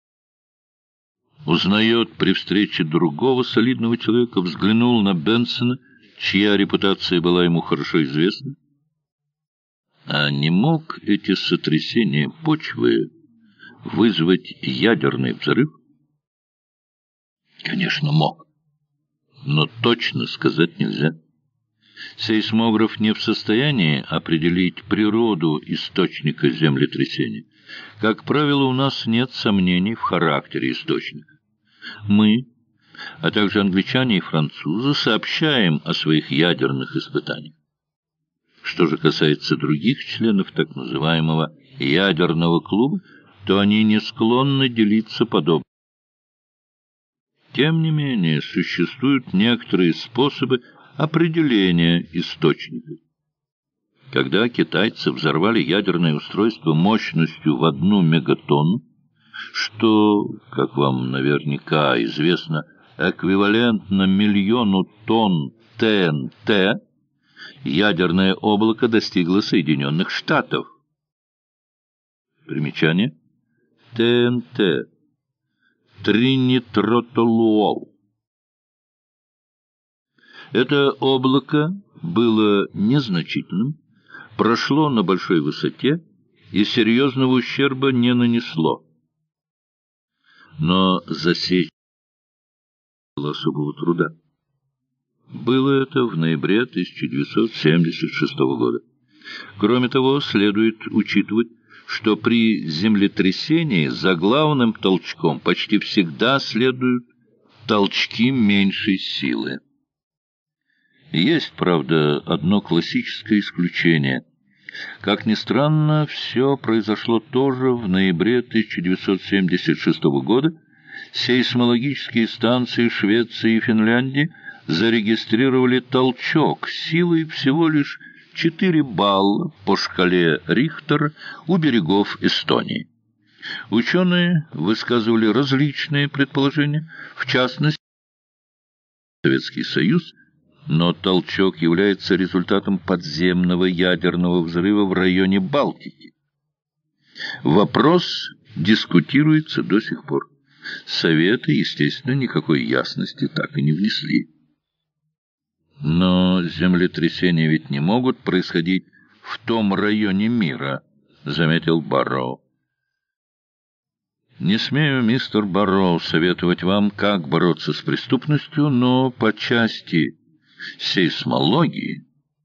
узнает при встрече другого солидного человека, взглянул на Бенсона, чья репутация была ему хорошо известна. А не мог эти сотрясения почвы вызвать ядерный взрыв? Конечно, мог, но точно сказать нельзя. Сейсмограф не в состоянии определить природу источника землетрясения. Как правило, у нас нет сомнений в характере источника. Мы, а также англичане и французы, сообщаем о своих ядерных испытаниях. Что же касается других членов так называемого ядерного клуба, то они не склонны делиться подобным. Тем не менее, существуют некоторые способы определения источника. Когда китайцы взорвали ядерное устройство мощностью в одну мегатонну, что, как вам наверняка известно, эквивалентно миллиону тонн ТНТ, ядерное облако достигло Соединенных Штатов. Примечание. ТНТ. Тринитротолуол. Это облако было незначительным, прошло на большой высоте и серьезного ущерба не нанесло. Но засечь было особого труда. Было это в ноябре тысяча девятьсот семьдесят шестого года. Кроме того, следует учитывать, что при землетрясении за главным толчком почти всегда следуют толчки меньшей силы. Есть, правда, одно классическое исключение. Как ни странно, все произошло тоже в ноябре тысяча девятьсот семьдесят шестого года, Сейсмологические станции Швеции и Финляндии зарегистрировали толчок силой всего лишь четыре балла по шкале Рихтера у берегов Эстонии. Ученые высказывали различные предположения, в частности, Советский Союз, но толчок является результатом подземного ядерного взрыва в районе Балтики. Вопрос дискутируется до сих пор. Советы, естественно, никакой ясности так и не внесли. Но землетрясения ведь не могут происходить в том районе мира, заметил Барроу. Не смею, мистер Барроу, советовать вам, как бороться с преступностью, но по части сейсмологии...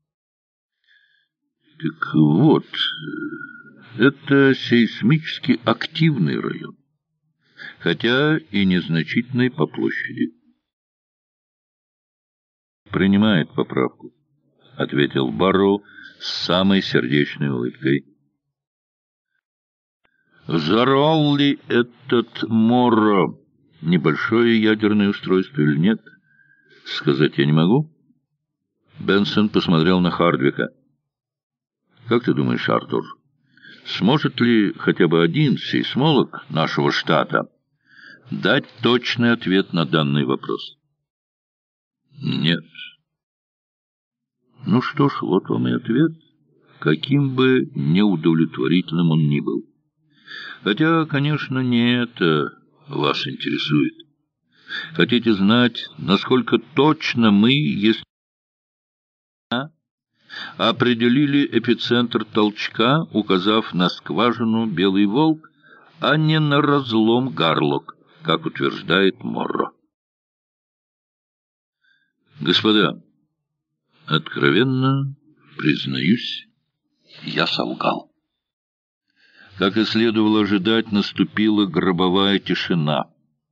Так вот, это сейсмически активный район, хотя и незначительный по площади. «Принимает поправку», — ответил Барроу с самой сердечной улыбкой. Взорвал ли этот Морро небольшое ядерное устройство или нет, сказать я не могу. Бенсон посмотрел на Хардвика. «Как ты думаешь, Артур, сможет ли хотя бы один сейсмолог нашего штата дать точный ответ на данный вопрос?» «Нет». «Ну что ж, вот вам и ответ, каким бы неудовлетворительным он ни был. Хотя, конечно, не это вас интересует. Хотите знать, насколько точно мы, если определили эпицентр толчка, указав на скважину Белый Волк, а не на разлом Гарлок, как утверждает Морро? Господа, откровенно признаюсь, я солгал. Как и следовало ожидать, наступила гробовая тишина.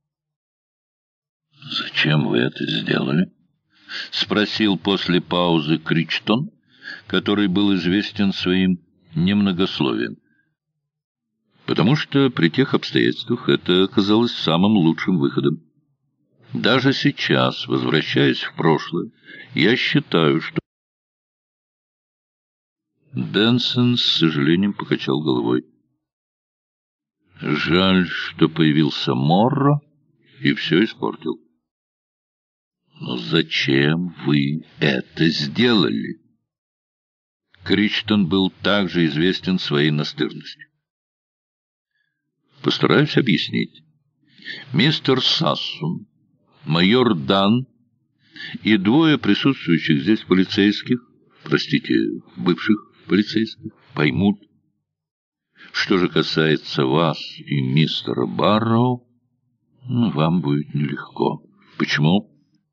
«Зачем вы это сделали?» — спросил после паузы Кричтон, который был известен своим немногословием. «Потому что при тех обстоятельствах это оказалось самым лучшим выходом. Даже сейчас, возвращаясь в прошлое, я считаю, что...» Бенсон с сожалением покачал головой. «Жаль, что появился Морро и все испортил. Но зачем вы это сделали?» Кричтон был также известен своей настырностью. «Постараюсь объяснить. Мистер Сассун, майор Дан и двое присутствующих здесь полицейских, простите, бывших полицейских, поймут. Что же касается вас и мистера Барроу, ну, вам будет нелегко. Почему?»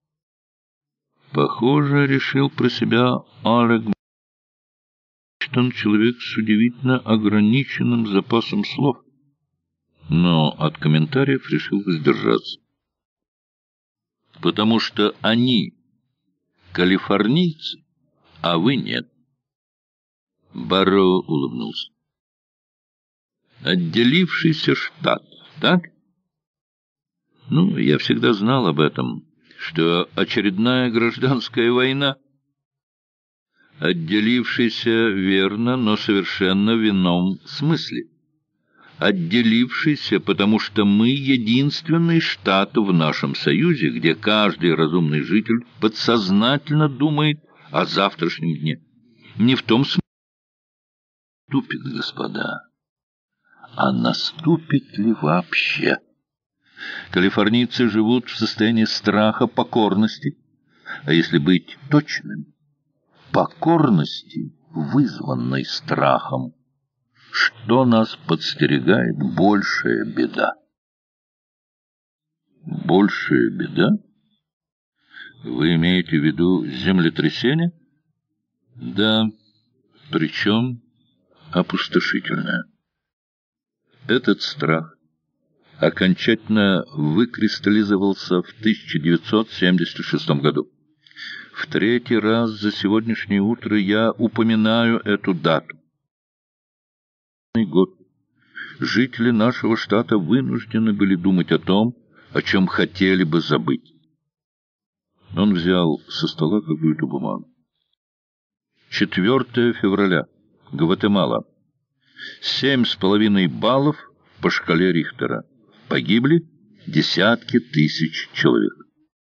Похоже, решил про себя Олег Кричтон, человек с удивительно ограниченным запасом слов, но от комментариев решил воздержаться. «Потому что они калифорнийцы, а вы нет». Барроу улыбнулся. «Отделившийся штат, так? Ну, я всегда знал об этом, что очередная гражданская война. Отделившийся, верно, но совершенно в ином смысле. Отделившийся, потому что мы единственный штат в нашем союзе, где каждый разумный житель подсознательно думает о завтрашнем дне. Не в том смысле, наступит, господа, а наступит ли вообще? Калифорнийцы живут в состоянии страха, покорности, а если быть точным, покорности, вызванной страхом. Что нас подстерегает? Большая беда. Большая беда? Вы имеете в виду землетрясение? Да, причем опустошительное. Этот страх окончательно выкристаллизовался в тысяча девятьсот семьдесят шестом году. В третий раз за сегодняшнее утро я упоминаю эту дату. Год. Жители нашего штата вынуждены были думать о том, о чем хотели бы забыть. Он взял со стола какую-то бумагу. четвёртое февраля. Гватемала. Семь с половиной баллов по шкале Рихтера. Погибли десятки тысяч человек.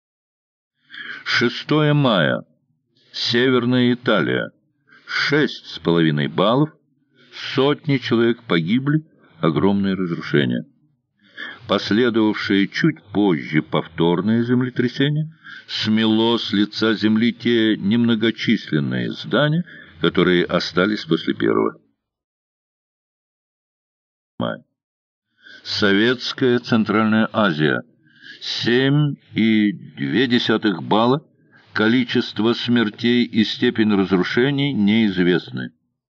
шестое мая. Северная Италия. Шесть с половиной баллов. Сотни человек погибли. Огромные разрушения. Последовавшее чуть позже повторное землетрясение смело с лица земли те немногочисленные здания, которые остались после первого. Советская Центральная Азия. семь и две десятых балла. Количество смертей и степень разрушений неизвестны.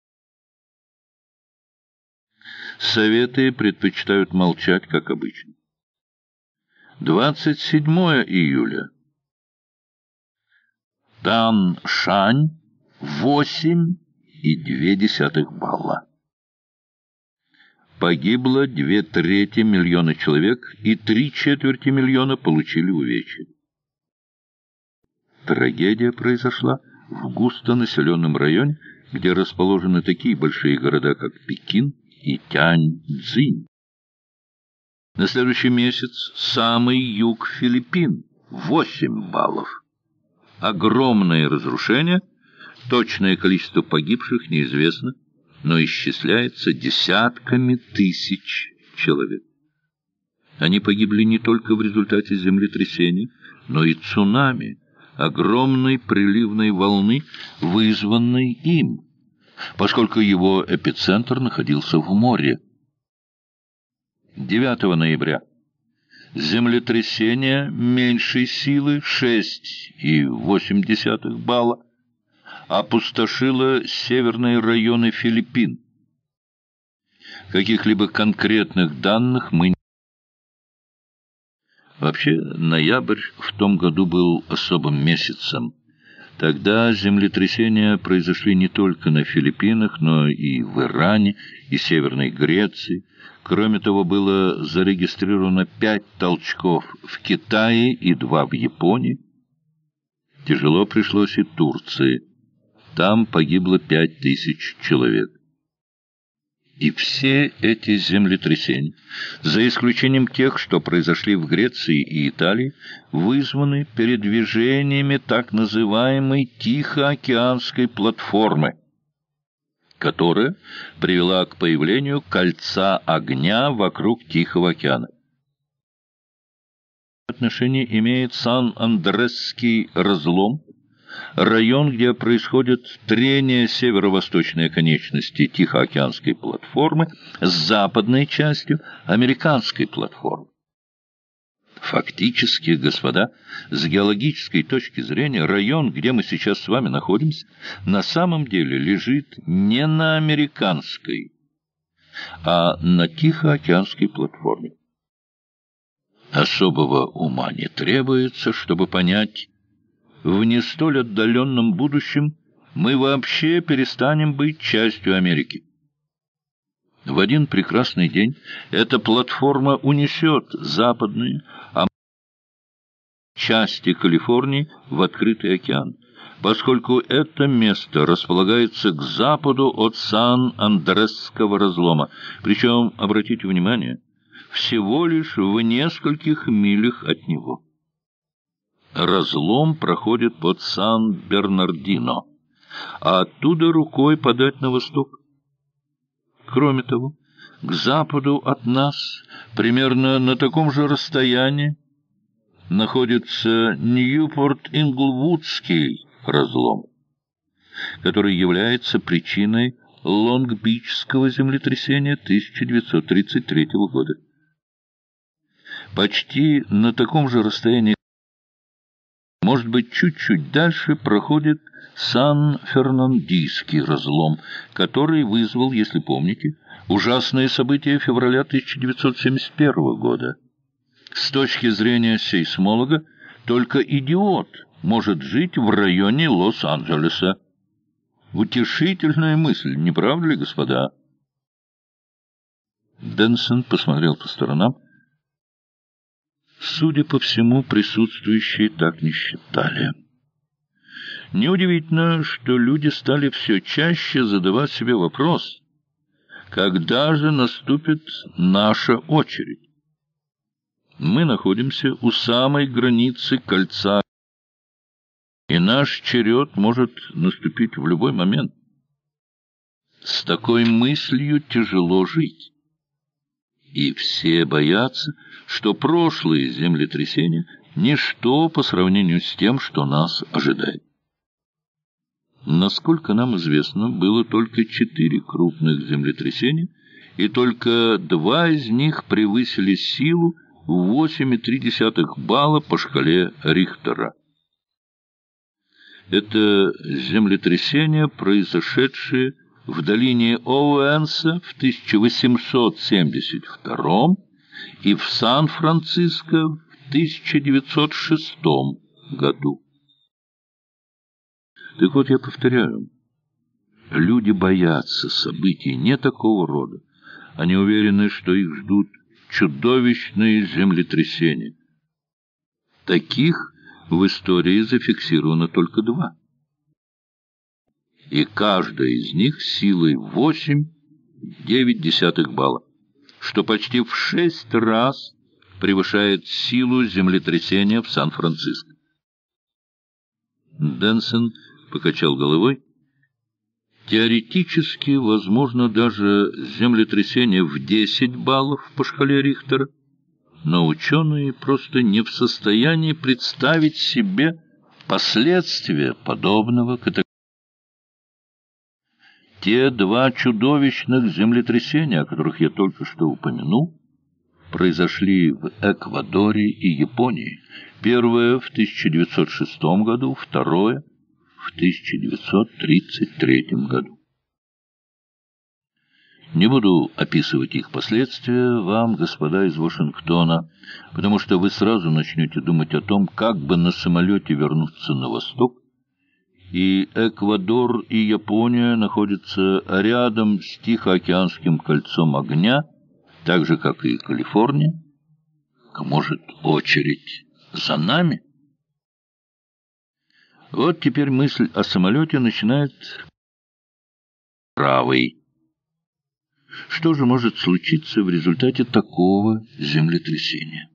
Советы предпочитают молчать, как обычно. двадцать седьмое июля. Тан-Шань. восемь и две десятых балла. Погибло две трети миллиона человек, и три четверти миллиона получили увечья. Трагедия произошла в густонаселенном районе, где расположены такие большие города, как Пекин и Тяньцзинь. На следующий месяц самый юг Филиппин — восемь баллов. Огромные разрушения, точное количество погибших неизвестно, но исчисляется десятками тысяч человек. Они погибли не только в результате землетрясения, но и цунами, огромной приливной волны, вызванной им, поскольку его эпицентр находился в море. девятого ноября. Землетрясение меньшей силы шесть и восемь десятых балла опустошило северные районы Филиппин. Каких-либо конкретных данных мы не... Вообще, ноябрь в том году был особым месяцем. Тогда землетрясения произошли не только на Филиппинах, но и в Иране, и Северной Греции. Кроме того, было зарегистрировано пять толчков в Китае и два в Японии. Тяжело пришлось и Турции. Там погибло пять тысяч человек. И все эти землетрясения, за исключением тех, что произошли в Греции и Италии, вызваны передвижениями так называемой Тихоокеанской платформы, которая привела к появлению кольца огня вокруг Тихого океана. Отношение имеет Сан-Андресский разлом, район, где происходит трение северо-восточной оконечности Тихоокеанской платформы с западной частью американской платформы. Фактически, господа, с геологической точки зрения, район, где мы сейчас с вами находимся, на самом деле лежит не на американской, а на Тихоокеанской платформе. Особого ума не требуется, чтобы понять, в не столь отдаленном будущем мы вообще перестанем быть частью Америки. В один прекрасный день эта платформа унесет западные, а части Калифорнии в открытый океан, поскольку это место располагается к западу от Сан-Андресского разлома. Причем, обратите внимание, всего лишь в нескольких милях от него. Разлом проходит под Сан-Бернардино, а оттуда рукой подать на восток. Кроме того, к западу от нас, примерно на таком же расстоянии, находится Ньюпорт-Инглвудский разлом, который является причиной Лонг-Бичского землетрясения тысяча девятьсот тридцать третьего года. Почти на таком же расстоянии, может быть, чуть-чуть дальше, проходит Сан-Фернандийский разлом, который вызвал, если помните, ужасные события февраля тысяча девятьсот семьдесят первого года. С точки зрения сейсмолога, только идиот может жить в районе Лос-Анджелеса. Утешительная мысль, не правда ли, господа? Дэнсон посмотрел по сторонам. Судя по всему, присутствующие так не считали. Неудивительно, что люди стали все чаще задавать себе вопрос, когда же наступит наша очередь. Мы находимся у самой границы кольца, и наш черед может наступить в любой момент. С такой мыслью тяжело жить. И все боятся, что прошлые землетрясения — ничто по сравнению с тем, что нас ожидает. Насколько нам известно, было только четыре крупных землетрясения, и только два из них превысили силу в восемь целых три десятых балла по шкале Рихтера. Это землетрясения, произошедшие в долине Оуэнса в тысяча восемьсот семьдесят втором и в Сан-Франциско в тысяча девятьсот шестом году. Так вот, я повторяю, люди боятся событий не такого рода. Они уверены, что их ждут чудовищные землетрясения. Таких в истории зафиксировано только два. И каждая из них силой восемь целых девять десятых балла, что почти в шесть раз превышает силу землетрясения в Сан-Франциско. Дэнсон покачал головой. Теоретически возможно даже землетрясение в десять баллов по шкале Рихтера, но ученые просто не в состоянии представить себе последствия подобного катаклизма. Те два чудовищных землетрясения, о которых я только что упомянул, произошли в Эквадоре и Японии. Первое в тысяча девятьсот шестом году, второе в тысяча девятьсот тридцать третьем году. Не буду описывать их последствия вам, господа из Вашингтона, потому что вы сразу начнете думать о том, как бы на самолете вернуться на восток, и Эквадор и Япония находятся рядом с Тихоокеанским кольцом огня, так же, как и Калифорния. А может, очередь за нами? Вот теперь мысль о самолете начинает правой. Что же может случиться в результате такого землетрясения?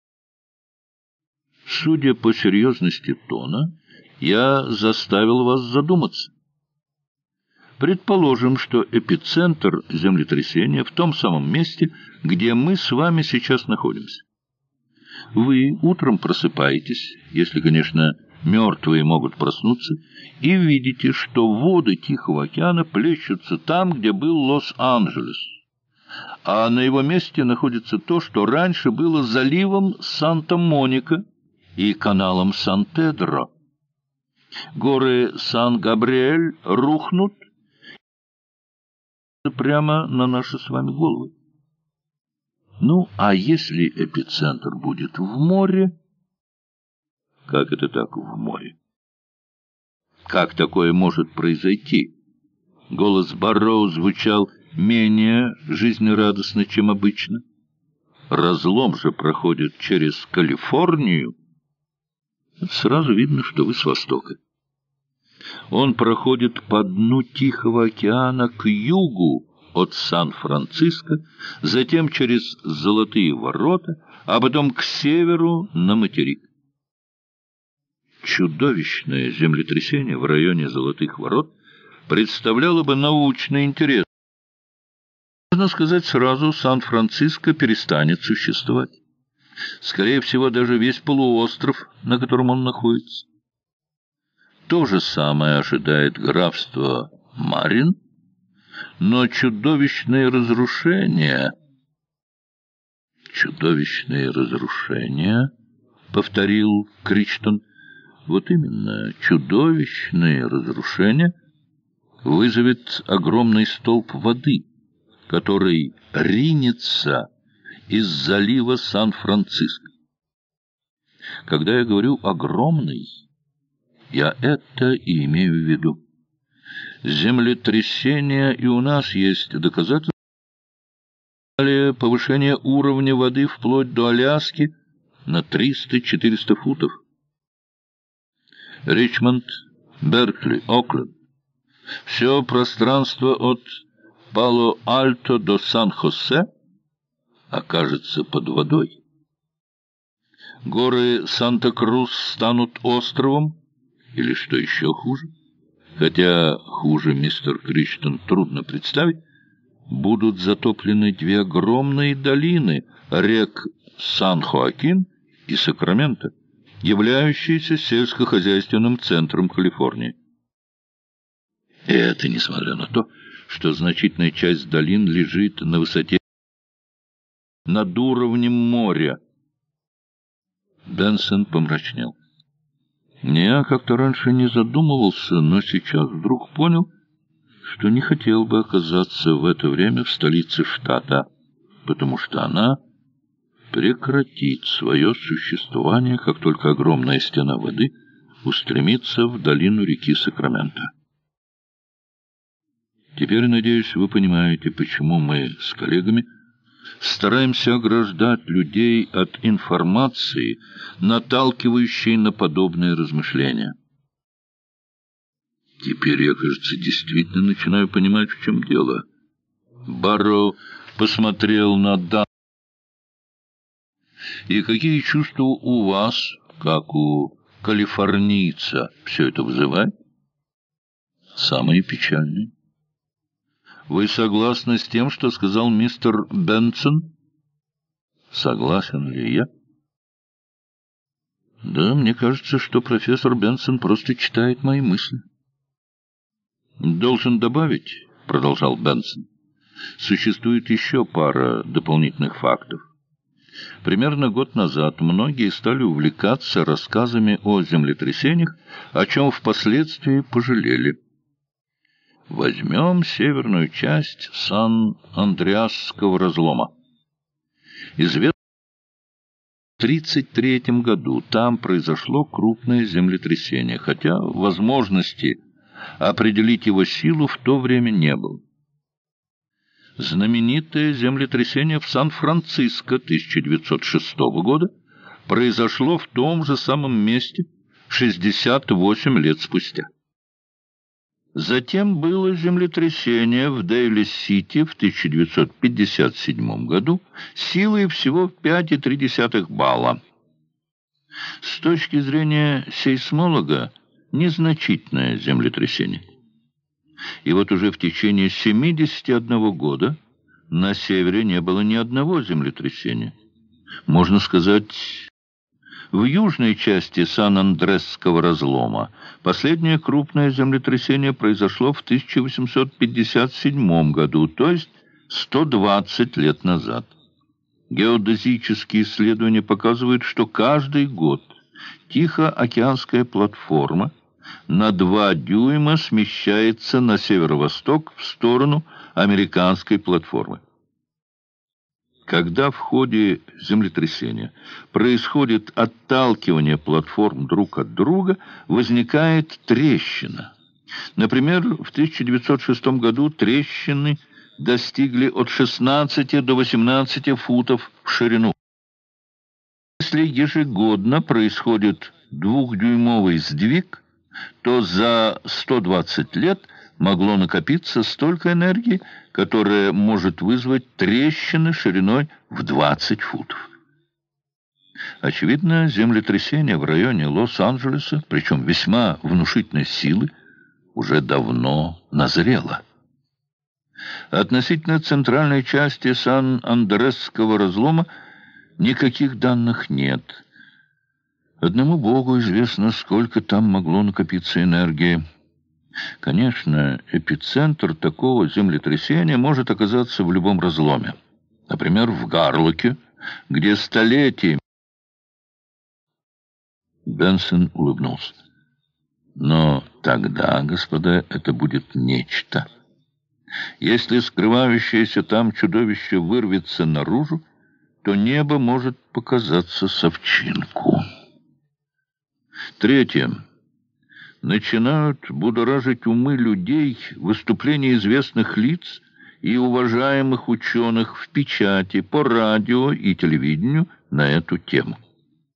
Судя по серьезности тона, я заставил вас задуматься. Предположим, что эпицентр землетрясения в том самом месте, где мы с вами сейчас находимся. Вы утром просыпаетесь, если, конечно, мертвые могут проснуться, и видите, что воды Тихого океана плещутся там, где был Лос-Анджелес, а на его месте находится то, что раньше было заливом Санта-Моника и каналом Сан-Педро. Горы Сан-Габриэль рухнут прямо на наши с вами головы. Ну, а если эпицентр будет в море? Как это так в море? Как такое может произойти? Голос Барроу звучал менее жизнерадостно, чем обычно. Разлом же проходит через Калифорнию. Сразу видно, что вы с востока. Он проходит по дну Тихого океана к югу от Сан-Франциско, затем через Золотые ворота, а потом к северу на материк. Чудовищное землетрясение в районе Золотых ворот представляло бы научный интерес. Можно сказать сразу, Сан-Франциско перестанет существовать. Скорее всего, даже весь полуостров, на котором он находится. То же самое ожидает графство Марин, но чудовищные разрушения... Чудовищные разрушения, повторил Кричтон. Вот именно, чудовищные разрушения вызовет огромный столб воды, который ринется из залива Сан-Франциско. Когда я говорю «огромный», я это и имею в виду. Землетрясения и у нас есть доказательства. Повышение уровня воды вплоть до Аляски на триста-четыреста футов. Ричмонд, Беркли, Окленд. Все пространство от Пало-Альто до Сан-Хосе окажется под водой. Горы Санта-Крус станут островом, или, что еще хуже, хотя хуже, мистер Кричтон, трудно представить, будут затоплены две огромные долины рек Сан-Хоакин и Сакраменто, являющиеся сельскохозяйственным центром Калифорнии. И это несмотря на то, что значительная часть долин лежит на высоте над уровнем моря. Бенсон помрачнел. Я как-то раньше не задумывался, но сейчас вдруг понял, что не хотел бы оказаться в это время в столице штата, потому что она прекратит свое существование, как только огромная стена воды устремится в долину реки Сакраменто. Теперь, надеюсь, вы понимаете, почему мы с коллегами стараемся ограждать людей от информации, наталкивающей на подобные размышления. Теперь я, кажется, действительно начинаю понимать, в чем дело. Барроу посмотрел на Дан. И какие чувства у вас, как у калифорнийца, все это вызывает? Самые печальные. Вы согласны с тем, что сказал мистер Бенсон? Согласен ли я? Да, мне кажется, что профессор Бенсон просто читает мои мысли. Должен добавить, продолжал Бенсон, существует еще пара дополнительных фактов. Примерно год назад многие стали увлекаться рассказами о землетрясениях, о чем впоследствии пожалели. Возьмем северную часть Сан-Андреасского разлома. Известно, в тридцать третьем году там произошло крупное землетрясение, хотя возможности определить его силу в то время не было. Знаменитое землетрясение в Сан-Франциско тысяча девятьсот шестого года произошло в том же самом месте шестьдесят восемь лет спустя. Затем было землетрясение в Дейли-Сити в тысяча девятьсот пятьдесят седьмом году силой всего в пять и три десятых балла. С точки зрения сейсмолога, незначительное землетрясение. И вот уже в течение семидесяти одного года на севере не было ни одного землетрясения. Можно сказать, в южной части Сан-Андресского разлома последнее крупное землетрясение произошло в тысяча восемьсот пятьдесят седьмом году, то есть сто двадцать лет назад. Геодезические исследования показывают, что каждый год Тихоокеанская платформа на два дюйма смещается на северо-восток в сторону американской платформы. Когда в ходе землетрясения происходит отталкивание платформ друг от друга, возникает трещина. Например, в тысяча девятьсот шестом году трещины достигли от шестнадцати до восемнадцати футов в ширину. Если ежегодно происходит двухдюймовый сдвиг, то за сто двадцать лет могло накопиться столько энергии, которая может вызвать трещины шириной в двадцать футов. Очевидно, землетрясение в районе Лос-Анджелеса, причем весьма внушительной силы, уже давно назрело. Относительно центральной части Сан-Андресского разлома никаких данных нет. Одному Богу известно, сколько там могло накопиться энергии. Конечно, эпицентр такого землетрясения может оказаться в любом разломе. Например, в Гарлоке, где столетиями... Бенсон улыбнулся. Но тогда, господа, это будет нечто. Если скрывающееся там чудовище вырвется наружу, то небо может показаться совчинку. Третье. Начинают будоражить умы людей выступления известных лиц и уважаемых ученых в печати, по радио и телевидению на эту тему.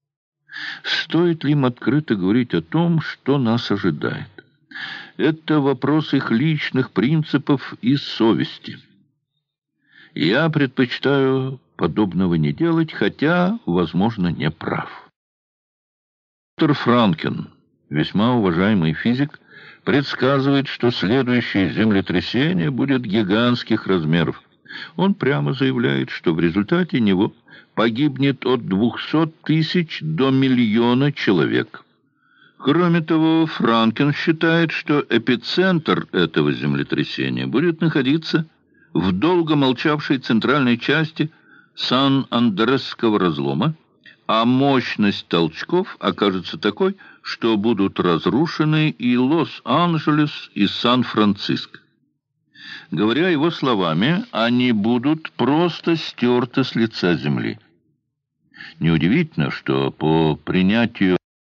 Стоит ли им открыто говорить о том, что нас ожидает? Это вопрос их личных принципов и совести. Я предпочитаю подобного не делать, хотя, возможно, не прав. Доктор Франкен, весьма уважаемый физик, предсказывает, что следующее землетрясение будет гигантских размеров. Он прямо заявляет, что в результате него погибнет от двухсот тысяч до миллиона человек. Кроме того, Франкен считает, что эпицентр этого землетрясения будет находиться в долго молчавшей центральной части Сан-Андресского разлома, а мощность толчков окажется такой, что будут разрушены и Лос-Анджелес, и Сан-Франциско. Говоря его словами, они будут просто стерты с лица земли. Неудивительно, что по принятию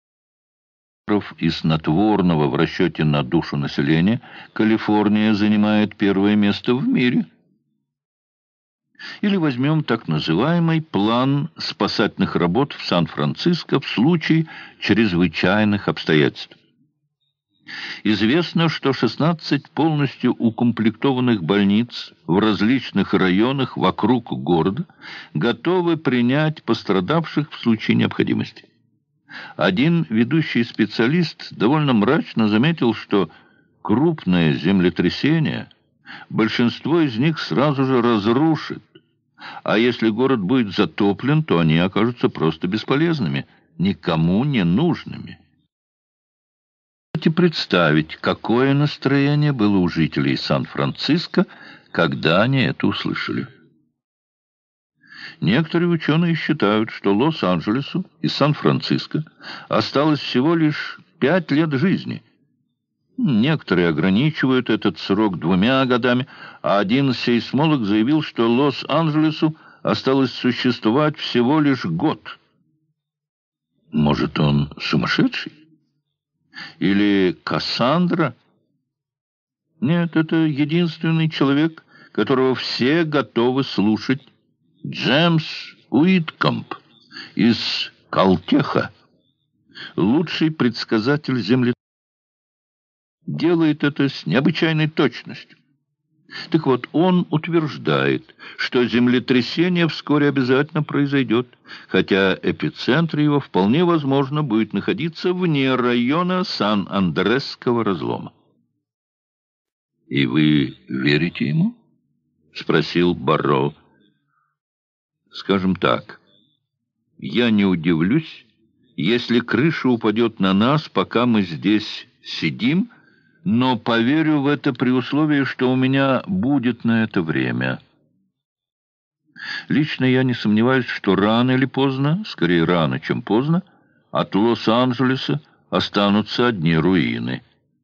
и снотворного в расчете на душу населения Калифорния занимает первое место в мире. Или возьмем так называемый план спасательных работ в Сан-Франциско в случае чрезвычайных обстоятельств. Известно, что шестнадцать полностью укомплектованных больниц в различных районах вокруг города готовы принять пострадавших в случае необходимости. Один ведущий специалист довольно мрачно заметил, что крупное землетрясение большинство из них сразу же разрушит, а если город будет затоплен, то они окажутся просто бесполезными, никому не нужными. Можете представить, какое настроение было у жителей Сан-Франциско, когда они это услышали. Некоторые ученые считают, что Лос-Анджелесу и Сан-Франциско осталось всего лишь пять лет жизни. Некоторые ограничивают этот срок двумя годами, а один сейсмолог заявил, что Лос-Анджелесу осталось существовать всего лишь год. Может, он сумасшедший? Или Кассандра? Нет, это единственный человек, которого все готовы слушать. Джеймс Уиткомб из Калтеха, лучший предсказатель землетрясения, делает это с необычайной точностью. Так вот, он утверждает, что землетрясение вскоре обязательно произойдет, хотя эпицентр его вполне возможно будет находиться вне района Сан-Андресского разлома. «И вы верите ему?» — спросил Барроу. «Скажем так, я не удивлюсь, если крыша упадет на нас, пока мы здесь сидим, но поверю в это при условии, что у меня будет на это время. Лично я не сомневаюсь, что рано или поздно, скорее рано, чем поздно, от Лос-Анджелеса останутся одни руины».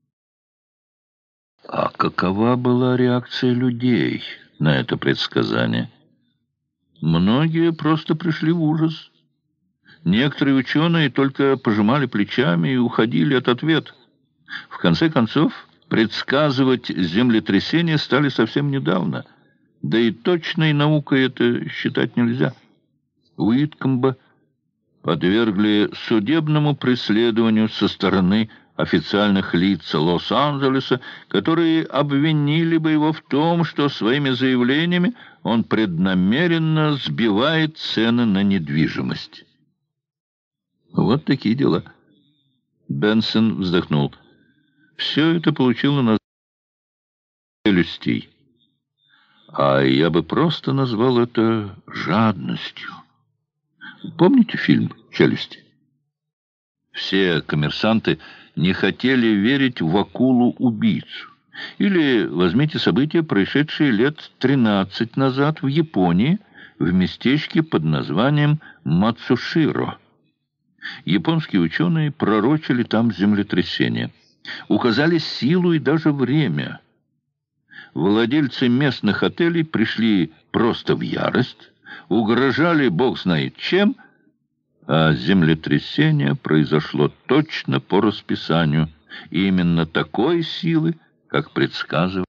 А какова была реакция людей на это предсказание? Многие просто пришли в ужас. Некоторые ученые только пожимали плечами и уходили от ответа. В конце концов, предсказывать землетрясения стали совсем недавно, да и точной наукой это считать нельзя. Уиткомба подвергли судебному преследованию со стороны официальных лиц Лос-Анджелеса, которые обвинили бы его в том, что своими заявлениями он преднамеренно сбивает цены на недвижимость. Вот такие дела. Бенсон вздохнул. Все это получило название челюстей. А я бы просто назвал это жадностью. Помните фильм «Челюсти»? Все коммерсанты не хотели верить в акулу-убийцу. Или возьмите события, происшедшие лет тринадцать назад в Японии, в местечке под названием Мацуширо. Японские ученые пророчили там землетрясение. Указали силу и даже время. Владельцы местных отелей пришли просто в ярость, угрожали бог знает чем, а землетрясение произошло точно по расписанию, и именно такой силы, как предсказывали.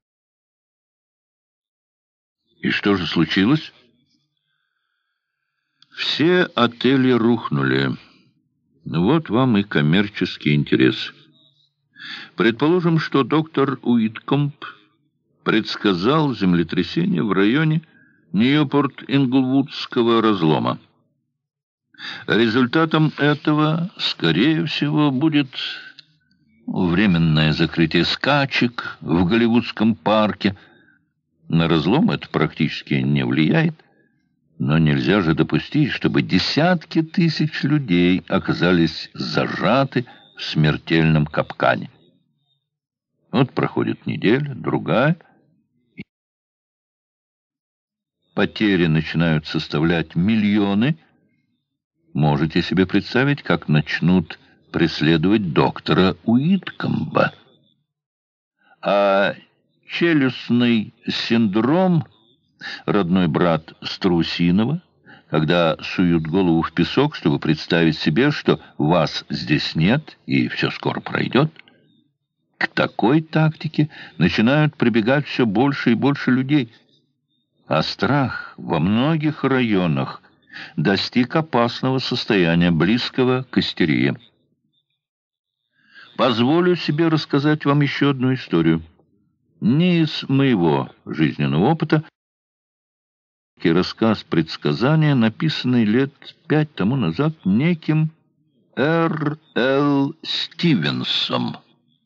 И что же случилось? Все отели рухнули. Вот вам и коммерческий интерес. Предположим, что доктор Уиткомб предсказал землетрясение в районе Ньюпорт-Инглвудского разлома. Результатом этого, скорее всего, будет временное закрытие скачек в Голливудском парке. На разлом это практически не влияет, но нельзя же допустить, чтобы десятки тысяч людей оказались зажаты в смертельном капкане. Вот проходит неделя, другая, потери начинают составлять миллионы. Можете себе представить, как начнут преследовать доктора Уиткомба? А челюстный синдром, родной брат Страусинова, когда суют голову в песок, чтобы представить себе, что вас здесь нет и все скоро пройдет, к такой тактике начинают прибегать все больше и больше людей. А страх во многих районах достиг опасного состояния, близкого к истерии. Позволю себе рассказать вам еще одну историю. Не из моего жизненного опыта. Рассказ предсказания, написанный лет пять тому назад неким Р Л Стивенсом.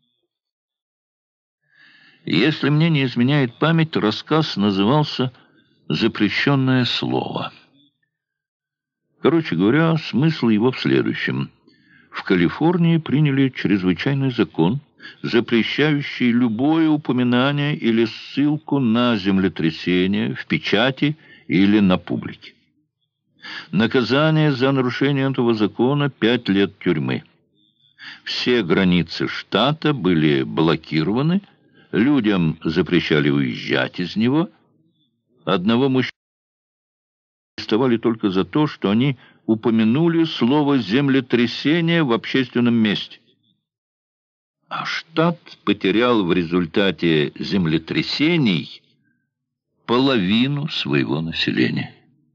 Если мне не изменяет память, рассказ назывался «Запрещенное слово». Короче говоря, смысл его в следующем. В Калифорнии приняли чрезвычайный закон, запрещающий любое упоминание или ссылку на землетрясение в печати или на публике. Наказание за нарушение этого закона — пять лет тюрьмы. Все границы штата были блокированы, людям запрещали уезжать из него. Одного мужчину арестовали только за то, что они упомянули слово «землетрясение» в общественном месте. А штат потерял в результате землетрясений половину своего населения.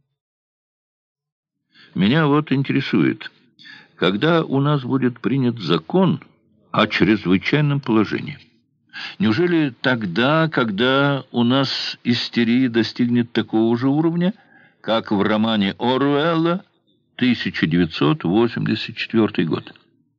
Меня вот интересует, когда у нас будет принят закон о чрезвычайном положении? Неужели тогда, когда у нас истерия достигнет такого же уровня, как в романе Оруэлла тысяча девятьсот восемьдесят четвёртый год?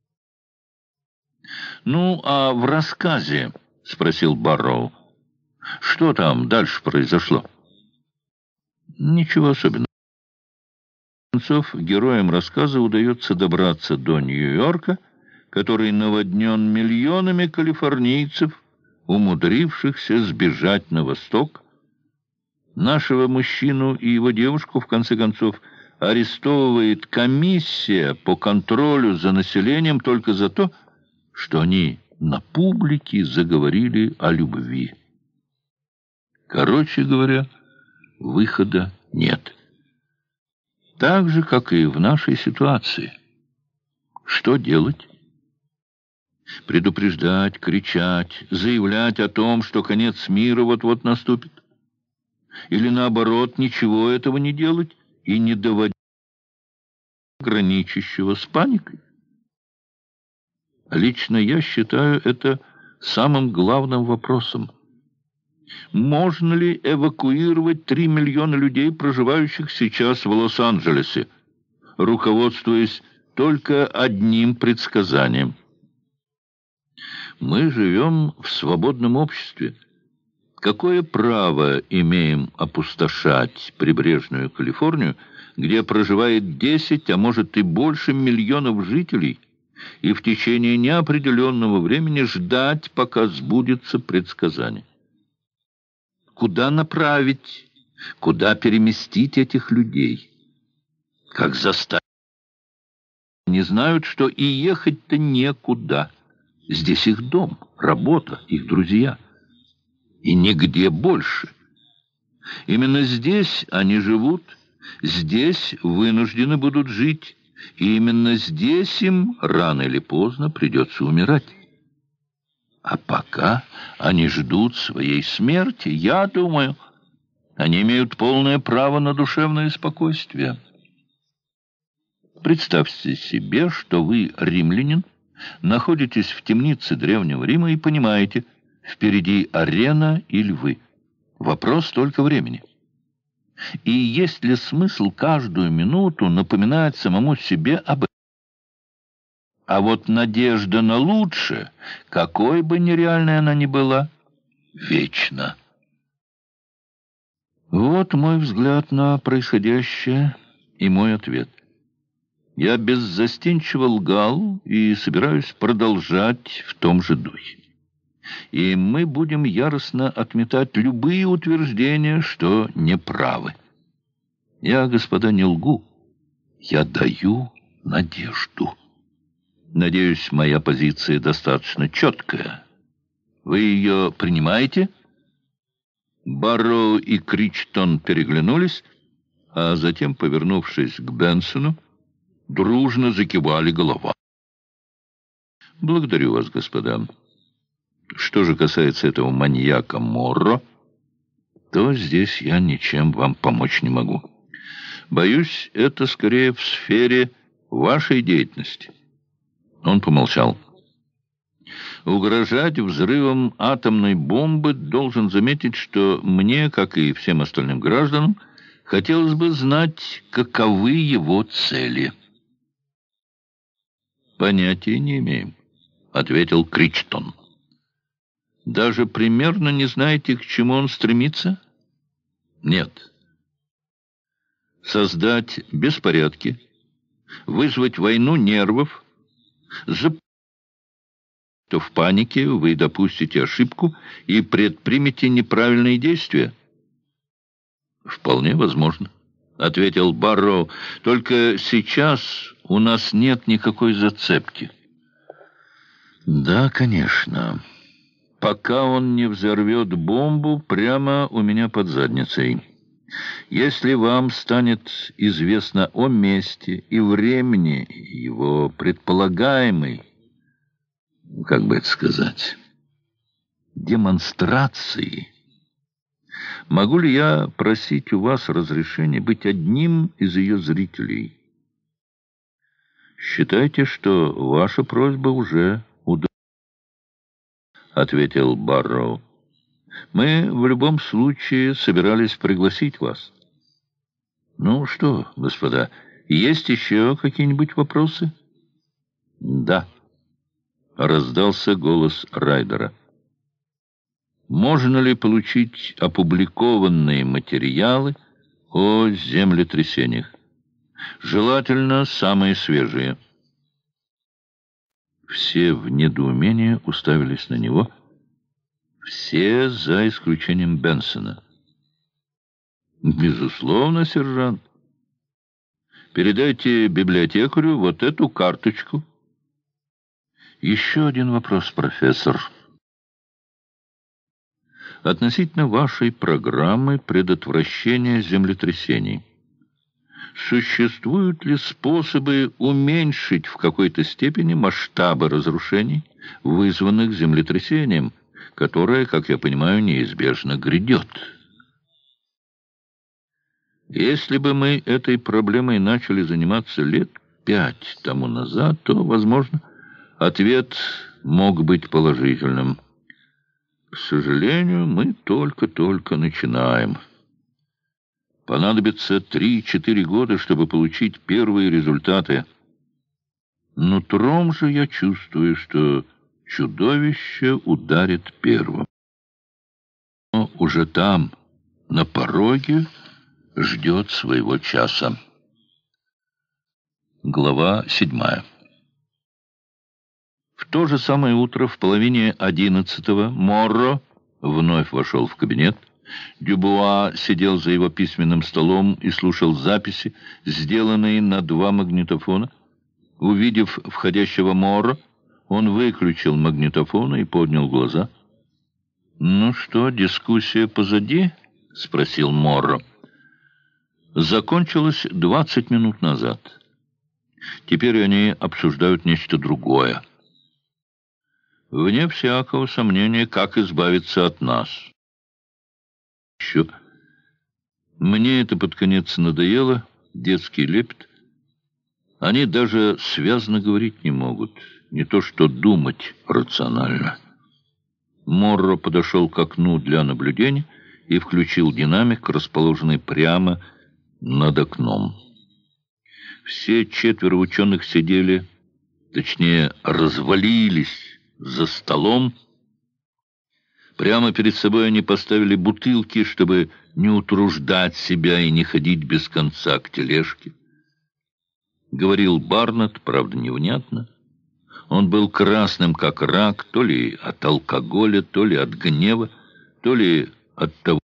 «Ну, а в рассказе, — спросил Барроу, — что там дальше произошло?» «Ничего особенного. В конце концов, героям рассказа удается добраться до Нью-Йорка, который наводнен миллионами калифорнийцев, умудрившихся сбежать на восток. Нашего мужчину и его девушку, в конце концов, арестовывает комиссия по контролю за населением только за то, что они на публике заговорили о любви. Короче говоря, выхода нет. Так же, как и в нашей ситуации. Что делать? Предупреждать, кричать, заявлять о том, что конец мира вот-вот наступит? Или наоборот, ничего этого не делать и не доводить граничащего с паникой? Лично я считаю это самым главным вопросом. Можно ли эвакуировать три миллиона людей, проживающих сейчас в Лос-Анджелесе, руководствуясь только одним предсказанием? Мы живем в свободном обществе. Какое право имеем опустошать прибрежную Калифорнию, где проживает десять, а может и больше миллионов жителей, и в течение неопределенного времени ждать, пока сбудется предсказание? Куда направить, куда переместить этих людей? Как заставить? Не знают, что и ехать-то некуда. Здесь их дом, работа, их друзья. И нигде больше. Именно здесь они живут, здесь вынуждены будут жить, и именно здесь им рано или поздно придется умирать. А пока они ждут своей смерти, я думаю, они имеют полное право на душевное спокойствие. Представьте себе, что вы римлянин, находитесь в темнице Древнего Рима и понимаете, впереди арена и львы. Вопрос только времени. И есть ли смысл каждую минуту напоминать самому себе об этом? А вот надежда на лучшее, какой бы нереальной она ни была, вечна. Вот мой взгляд на происходящее и мой ответ. Я беззастенчиво лгал и собираюсь продолжать в том же духе. И мы будем яростно отметать любые утверждения, что неправы. Я, господа, не лгу. Я даю надежду. Надеюсь, моя позиция достаточно четкая. Вы ее принимаете?» Барроу и Кричтон переглянулись, а затем, повернувшись к Бенсону, дружно закивали головами. «Благодарю вас, господа. Что же касается этого маньяка Морро, то здесь я ничем вам помочь не могу. Боюсь, это скорее в сфере вашей деятельности». Он помолчал. «Угрожать взрывом атомной бомбы, должен заметить, что мне, как и всем остальным гражданам, хотелось бы знать, каковы его цели». «Понятия не имеем», — ответил Кричтон. «Даже примерно не знаете, к чему он стремится?» «Нет». «Создать беспорядки, вызвать войну нервов, за то в панике вы допустите ошибку и предпримете неправильные действия?» «Вполне возможно», — ответил Барроу. «Только сейчас у нас нет никакой зацепки». «Да, конечно. Пока он не взорвет бомбу прямо у меня под задницей. Если вам станет известно о месте и времени его предполагаемой, как бы это сказать, демонстрации, могу ли я просить у вас разрешения быть одним из ее зрителей?» «Считайте, что ваша просьба уже удовлетворена», — ответил Барроу. «Мы в любом случае собирались пригласить вас». «Ну что, господа, есть еще какие-нибудь вопросы?» «Да», — раздался голос Райдера. «Можно ли получить опубликованные материалы о землетрясениях? Желательно самые свежие». Все в недоумении уставились на него. Все, за исключением Бенсона. «Безусловно, сержант. Передайте библиотекарю вот эту карточку». «Еще один вопрос, профессор. Относительно вашей программы предотвращения землетрясений. Существуют ли способы уменьшить в какой-то степени масштабы разрушений, вызванных землетрясением, которое, как я понимаю, неизбежно грядет?» Если бы мы этой проблемой начали заниматься лет пять тому назад, то, возможно, ответ мог быть положительным. К сожалению, мы только-только начинаем. Понадобится три-четыре года, чтобы получить первые результаты. Нутром же я чувствую, что чудовище ударит первым. Но уже там, на пороге, ждет своего часа. Глава седьмая. В то же самое утро, в половине одиннадцатого, Морро вновь вошел в кабинет. Дюбуа сидел за его письменным столом и слушал записи, сделанные на два магнитофона. Увидев входящего Морро, он выключил магнитофон и поднял глаза. «Ну что, дискуссия позади?» — спросил Морро. «Закончилась двадцать минут назад. Теперь они обсуждают нечто другое. Вне всякого сомнения, как избавиться от нас. Еще. Мне это под конец надоело, детский лепет. Они даже связно говорить не могут, не то что думать рационально. Морро подошел к окну для наблюдения и включил динамик, расположенный прямо над окном. Все четверо ученых сидели, точнее, развалились за столом. Прямо перед собой они поставили бутылки, чтобы не утруждать себя и не ходить без конца к тележке. Говорил Барнетт, правда, невнятно. Он был красным, как рак, то ли от алкоголя, то ли от гнева, то ли от того.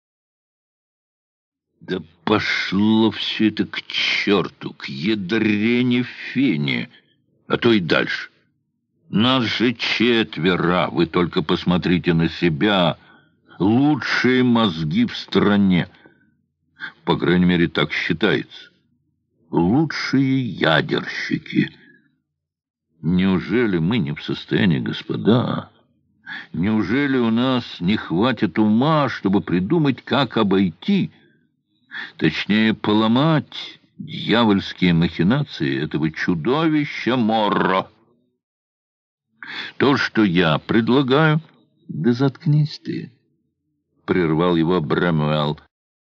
Да пошло все это к черту, к ядрене фене, а то и дальше. Нас же четверо, вы только посмотрите на себя. Лучшие мозги в стране. По крайней мере, так считается. Лучшие ядерщики. Неужели мы не в состоянии, господа? Неужели у нас не хватит ума, чтобы придумать, как обойти, точнее, поломать дьявольские махинации этого чудовища Морро? То, что я предлагаю... Да заткнись ты, — прервал его Брэмуэлл.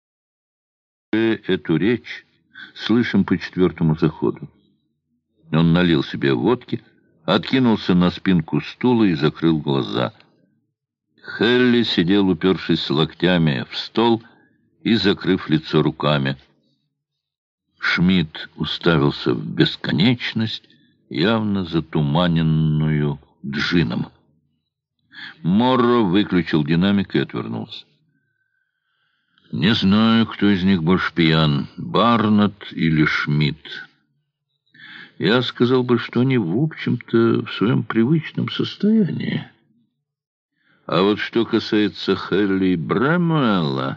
Эту речь слышим по четвертому заходу. Он налил себе водки, откинулся на спинку стула и закрыл глаза. Хелли сидел, упершись локтями в стол и закрыв лицо руками. Шмидт уставился в бесконечность, явно затуманенную джином. Морро выключил динамик и отвернулся. Не знаю, кто из них больше пьян, Барнетт или Шмидт. Я сказал бы, что они, в общем-то, в своем привычном состоянии. А вот что касается Хелли и Брэмуэлла,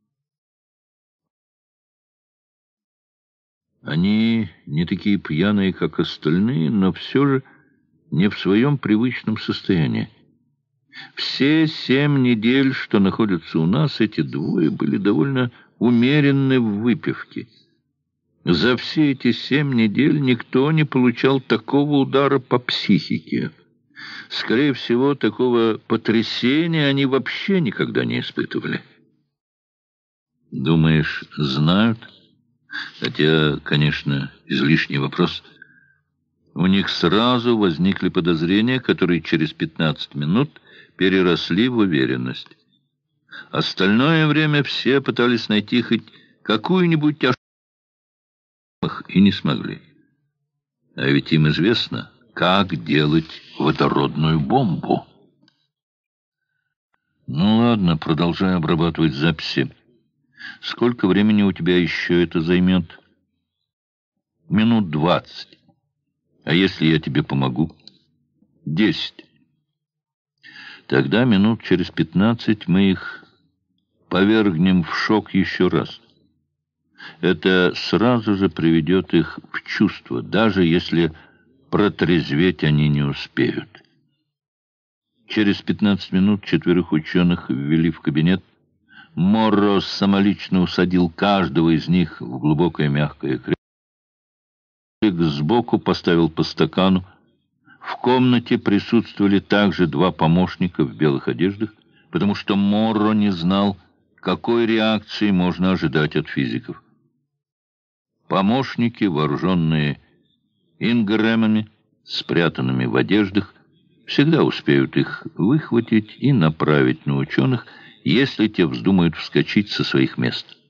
они не такие пьяные, как остальные, но все же не в своем привычном состоянии. Все семь недель, что находятся у нас, эти двое были довольно умеренны в выпивке. За все эти семь недель никто не получал такого удара по психике. Скорее всего, такого потрясения они вообще никогда не испытывали. Думаешь, знают? Хотя, конечно, излишний вопрос. У них сразу возникли подозрения, которые через пятнадцать минут переросли в уверенность. Остальное время все пытались найти хоть какую-нибудь ошибку и не смогли. А ведь им известно, как делать водородную бомбу. Ну ладно, продолжай обрабатывать записи. Сколько времени у тебя еще это займет? Минут двадцать. А если я тебе помогу? Десять. Тогда минут через пятнадцать мы их повергнем в шок еще раз. Это сразу же приведет их в чувство, даже если протрезветь они не успеют. Через пятнадцать минут четверых ученых ввели в кабинет. Морро самолично усадил каждого из них в глубокое мягкое кресло. Сбоку поставил по стакану. В комнате присутствовали также два помощника в белых одеждах, потому что Морро не знал, какой реакции можно ожидать от физиков. Помощники, вооруженные ингрэмами, спрятанными в одеждах, всегда успеют их выхватить и направить на ученых, если те вздумают вскочить со своих мест.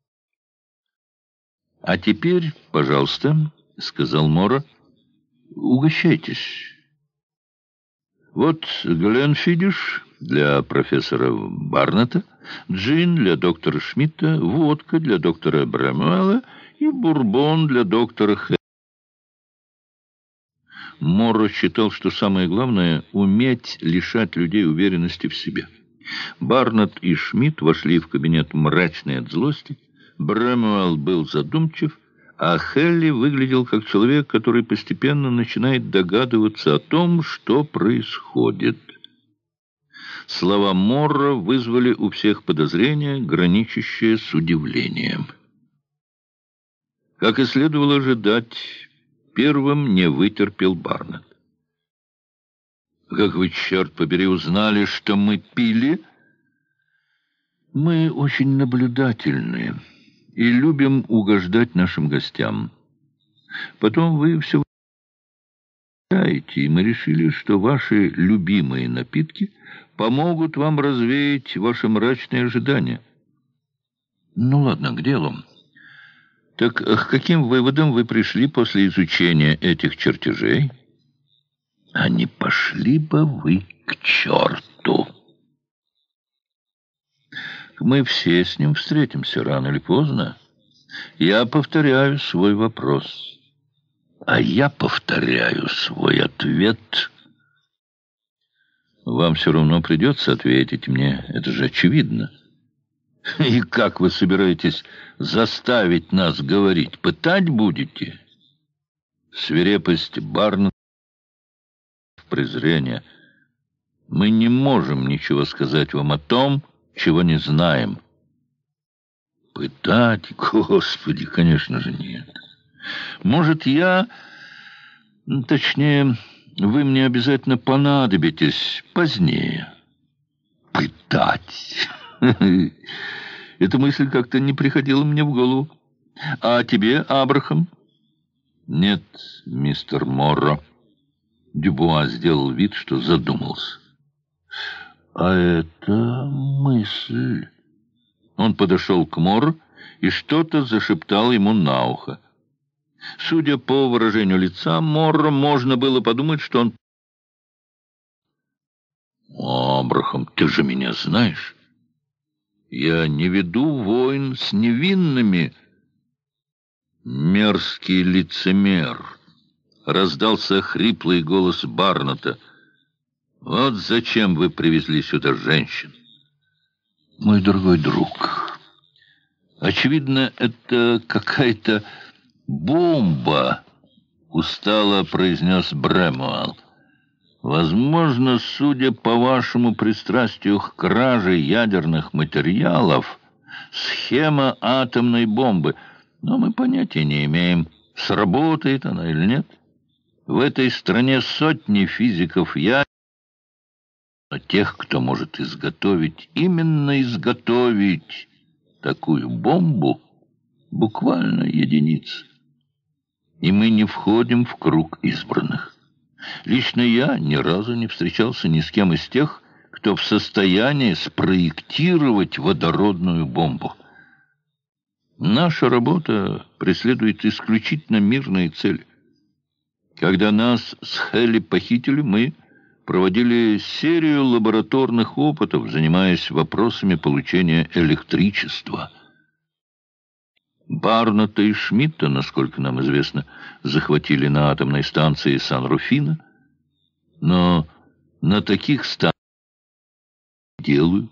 «А теперь, пожалуйста», — сказал Морро, — «угощайтесь. Вот Гленфидиш для профессора Барнетта, джин для доктора Шмидта, водка для доктора Брэмуэлла и бурбон для доктора Хэ». Морро считал, что самое главное — уметь лишать людей уверенности в себе. Барнетт и Шмидт вошли в кабинет мрачные от злости. Брэмуэлл был задумчив, а Хелли выглядел как человек, который постепенно начинает догадываться о том, что происходит. Слова Морро вызвали у всех подозрения, граничащие с удивлением. Как и следовало ожидать, Первым не вытерпел Барнетт. «Как вы, черт побери, узнали, что мы пили?» «Мы очень наблюдательные и любим угождать нашим гостям. Потом вы все выясняете, и мы решили, что ваши любимые напитки помогут вам развеять ваши мрачные ожидания». «Ну ладно, к делу. Так к каким выводам вы пришли после изучения этих чертежей?» «А не пошли бы вы к черту!» «Мы все с ним встретимся рано или поздно. Я повторяю свой вопрос». «А я повторяю свой ответ». «Вам все равно придется ответить мне, это же очевидно». «И как вы собираетесь заставить нас говорить? Пытать будете?» Свирепость Барнетта, презрение. «Мы не можем ничего сказать вам о том, чего не знаем». «Пытать? Господи, конечно же, нет. Может, я... Точнее, вы мне обязательно понадобитесь позднее». «Пытать?» Эта мысль как-то не приходила мне в голову. «А тебе, Абрахам?» «Нет, мистер Морро». Дюбуа сделал вид, что задумался. «А это мысль...» Он подошел к Морро и что-то зашептал ему на ухо. Судя по выражению лица Морро, можно было подумать, что он... «Абрахам, ты же меня знаешь. Я не веду войн с невинными». «Мерзкий лицемер!» — раздался хриплый голос Барнетта. «Вот зачем вы привезли сюда женщин?» «Мой дорогой друг, очевидно, это какая-то бомба», — устало произнес Бремуэлл. «Возможно, судя по вашему пристрастию к краже ядерных материалов, схема атомной бомбы, но мы понятия не имеем, сработает она или нет. В этой стране сотни физиков ядер, но тех, кто может изготовить, именно изготовить такую бомбу, буквально единицы. И мы не входим в круг избранных. Лично я ни разу не встречался ни с кем из тех, кто в состоянии спроектировать водородную бомбу. Наша работа преследует исключительно мирные цели. Когда нас с Хелли похитили, мы проводили серию лабораторных опытов, занимаясь вопросами получения электричества. Барнетта и Шмидта, насколько нам известно, захватили на атомной станции Сан-Руфино, но на таких станциях делают.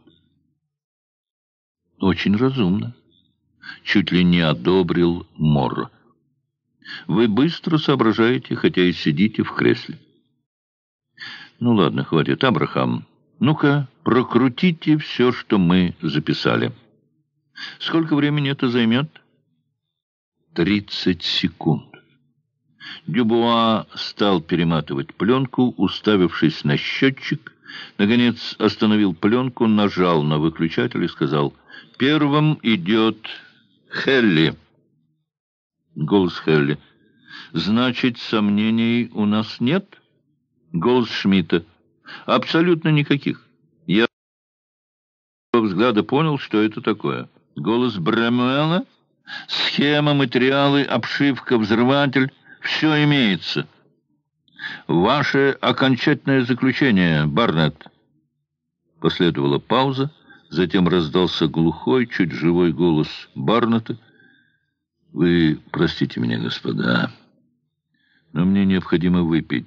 Очень разумно. Чуть ли не одобрил Морро. Вы быстро соображаете, хотя и сидите в кресле. Ну ладно, хватит. Абрахам, ну-ка, прокрутите все, что мы записали. Сколько времени это займет? Тридцать секунд. Дюбуа стал перематывать пленку, уставившись на счетчик. Наконец остановил пленку, нажал на выключатель и сказал: «Первым идет Хелли». Голос Хелли. «Значит, сомнений у нас нет?» Голос Шмидта. «Абсолютно никаких. Я по взгляду понял, что это такое». Голос Бремуэлла. «Схема, материалы, обшивка, взрыватель. Все имеется». «Ваше окончательное заключение, Барнетт». Последовала пауза, затем раздался глухой, чуть живой голос Барнетта. «Вы простите меня, господа, но мне необходимо выпить.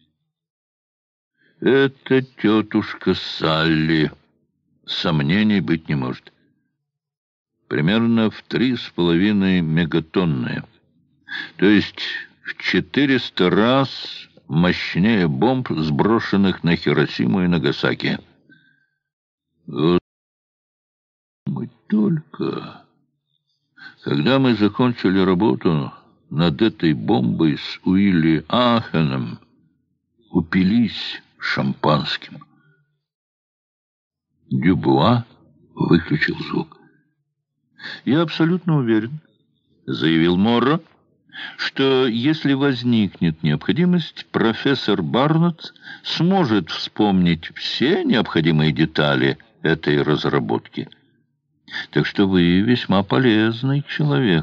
Это тетушка Салли. Сомнений быть не может. Примерно в три с половиной мегатонны. То есть в четыреста раз мощнее бомб, сброшенных на Хиросиму и Нагасаки. Вот мы только... Когда мы закончили работу, над этой бомбой с Уилли Ахеном упились шампанским. Дюбуа выключил звук. «Я абсолютно уверен», — заявил Морро, «что если возникнет необходимость, профессор Барнетт сможет вспомнить все необходимые детали этой разработки. Так что вы весьма полезный человек».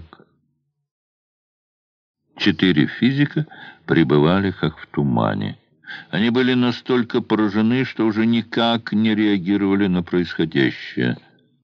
Четыре физика пребывали как в тумане. Они были настолько поражены, что уже никак не реагировали на происходящее.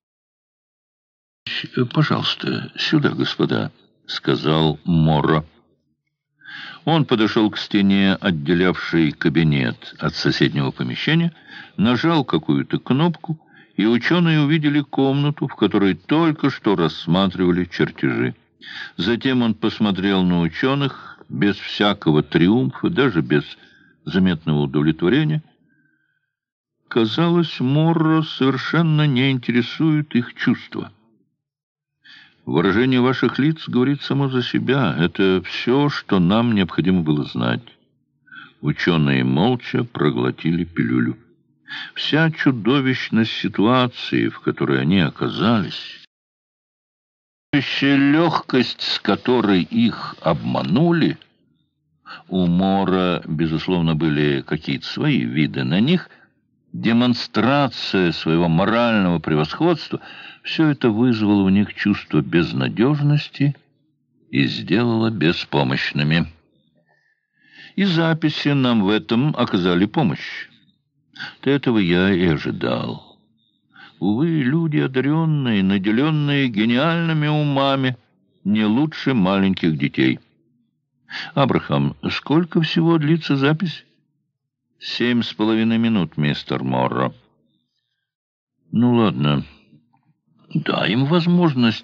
«Пожалуйста, сюда, господа», — сказал Морро. Он подошел к стене, отделявшей кабинет от соседнего помещения, нажал какую-то кнопку, и ученые увидели комнату, в которой только что рассматривали чертежи. Затем он посмотрел на ученых без всякого триумфа, даже без заметного удовлетворения. Казалось, Морро совершенно не интересует их чувства. «Выражение ваших лиц говорит само за себя. Это все, что нам необходимо было знать». Ученые молча проглотили пилюлю. Вся чудовищность ситуации, в которой они оказались, легкость, с которой их обманули, у Морро, безусловно, были какие-то свои виды на них, демонстрация своего морального превосходства, все это вызвало у них чувство безнадежности и сделало беспомощными. И записи нам в этом оказали помощь. Этого я и ожидал. Увы, люди одаренные, наделенные гениальными умами, не лучше маленьких детей. Абрахам, сколько всего длится запись? Семь с половиной минут, мистер Морро. Ну, ладно. Дай им возможность.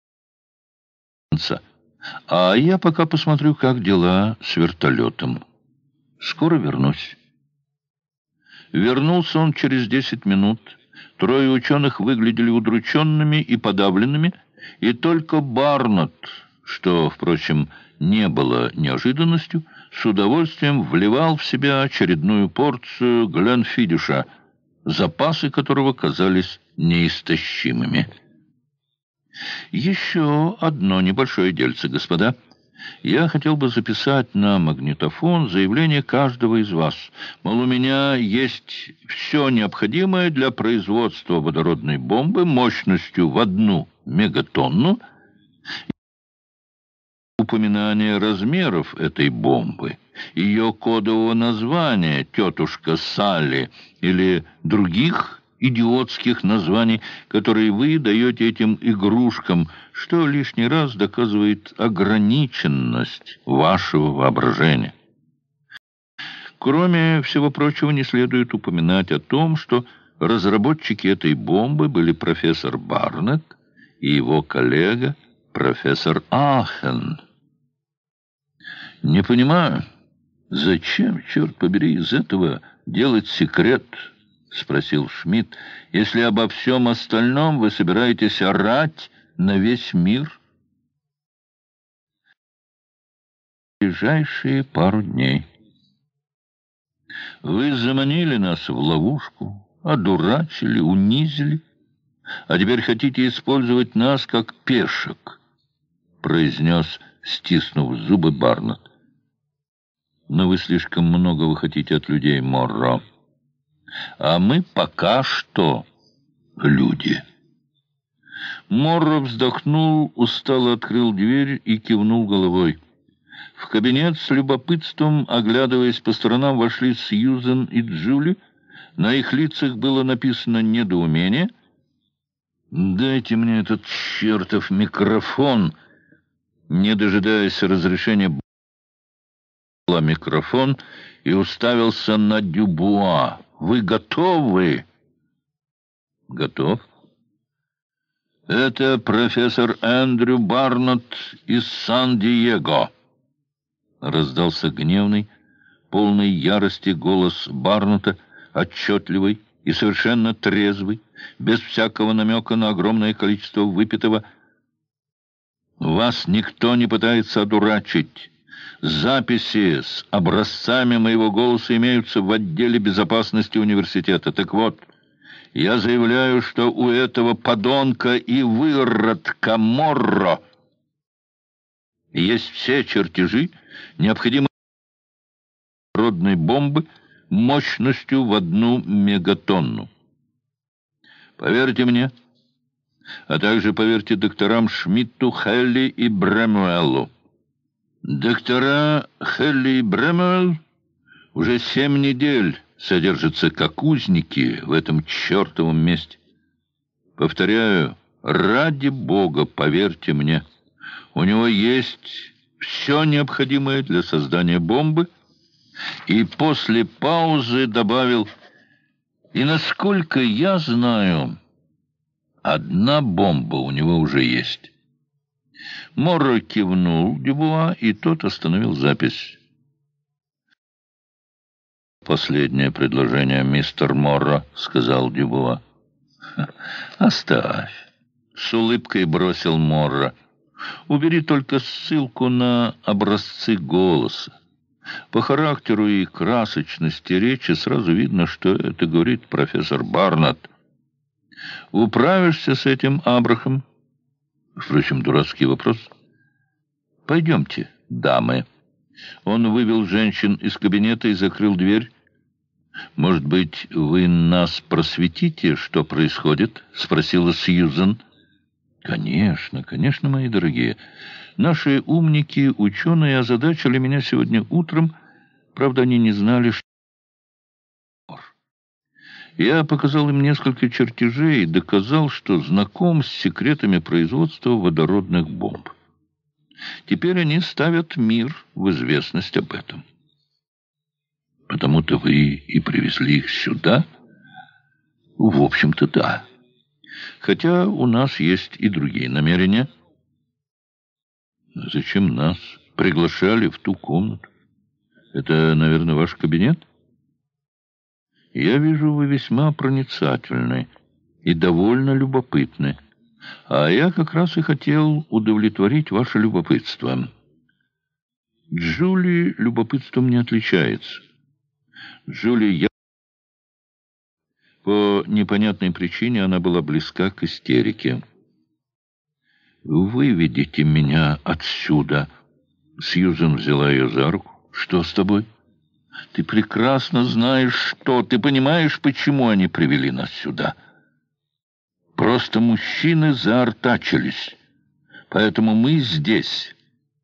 А я пока посмотрю, как дела с вертолетом. Скоро вернусь. Вернулся он через десять минут. Трое ученых выглядели удрученными и подавленными, и только Барнетт, что, впрочем, не было неожиданностью, с удовольствием вливал в себя очередную порцию Гленфидиша, запасы которого казались неистощимыми. «Еще одно небольшое дельце, господа. Я хотел бы записать на магнитофон заявление каждого из вас. Мол, у меня есть все необходимое для производства водородной бомбы мощностью в одну мегатонну. Упоминание размеров этой бомбы, ее кодового названия «Тетушка Салли» или других идиотских названий, которые вы даете этим игрушкам, что лишний раз доказывает ограниченность вашего воображения. Кроме всего прочего, не следует упоминать о том, что разработчики этой бомбы были профессор Барнетт и его коллега профессор Ахен. «Не понимаю, зачем, черт побери, из этого делать секрет?» — спросил Шмидт. «Если обо всем остальном вы собираетесь орать на весь мир?» «Ближайшие пару дней. Вы заманили нас в ловушку, одурачили, унизили, а теперь хотите использовать нас как пешек», — произнес, стиснув зубы, Барнетт. «Но вы слишком много вы хотите от людей, Морро. А мы пока что люди». Морро вздохнул, устало открыл дверь и кивнул головой. В кабинет с любопытством, оглядываясь по сторонам, вошли Сьюзен и Джули. На их лицах было написано недоумение. «Дайте мне этот чертов микрофон!» Не дожидаясь разрешения, микрофон и уставился на Дюбуа. «Вы готовы?» «Готов». «Это профессор Эндрю Барнетт из Сан-Диего», — раздался гневный, полный ярости голос Барнетта, отчетливый и совершенно трезвый, без всякого намека на огромное количество выпитого. Вас никто не пытается одурачить. Записи с образцами моего голоса имеются в отделе безопасности университета. Так вот, я заявляю, что у этого подонка и выродка Морро есть все чертежи, необходимые родной бомбы мощностью в одну мегатонну. Поверьте мне, а также поверьте докторам Шмидту, Хелли и Брэмуэллу. Доктора Хелли и Брэмуэлл уже семь недель содержатся как узники в этом чертовом месте. Повторяю, ради Бога, поверьте мне, у него есть все необходимое для создания бомбы, и после паузы добавил: и насколько я знаю, одна бомба у него уже есть. Морро кивнул Дюбуа, и тот остановил запись. «Последнее предложение, мистер Морро», — сказал Дюбуа. «Оставь», — с улыбкой бросил Морро. «Убери только ссылку на образцы голоса. По характеру и красочности речи сразу видно, что это говорит профессор Барнетт. Управишься с этим, Абрахам?» Впрочем, дурацкий вопрос. «Пойдемте, дамы». Он вывел женщин из кабинета и закрыл дверь. «Может быть, вы нас просветите, что происходит?» — спросила Сьюзен. «Конечно, конечно, мои дорогие. Наши умники, ученые озадачили меня сегодня утром. Правда, они не знали, что... Я показал им несколько чертежей и доказал, что знаком с секретами производства водородных бомб. Теперь они ставят мир в известность об этом. Потому-то вы и привезли их сюда? В общем-то, да. Хотя у нас есть и другие намерения. Зачем нас приглашали в ту комнату? Это, наверное, ваш кабинет? Я вижу, вы весьма проницательны и довольно любопытны. А я как раз и хотел удовлетворить ваше любопытство. Джули любопытством не отличается. Джули, я... По непонятной причине она была близка к истерике. «Выведите меня отсюда!» Сьюзен взяла ее за руку. «Что с тобой? Ты прекрасно знаешь, что... Ты понимаешь, почему они привели нас сюда? Просто мужчины заортачились. Поэтому мы здесь».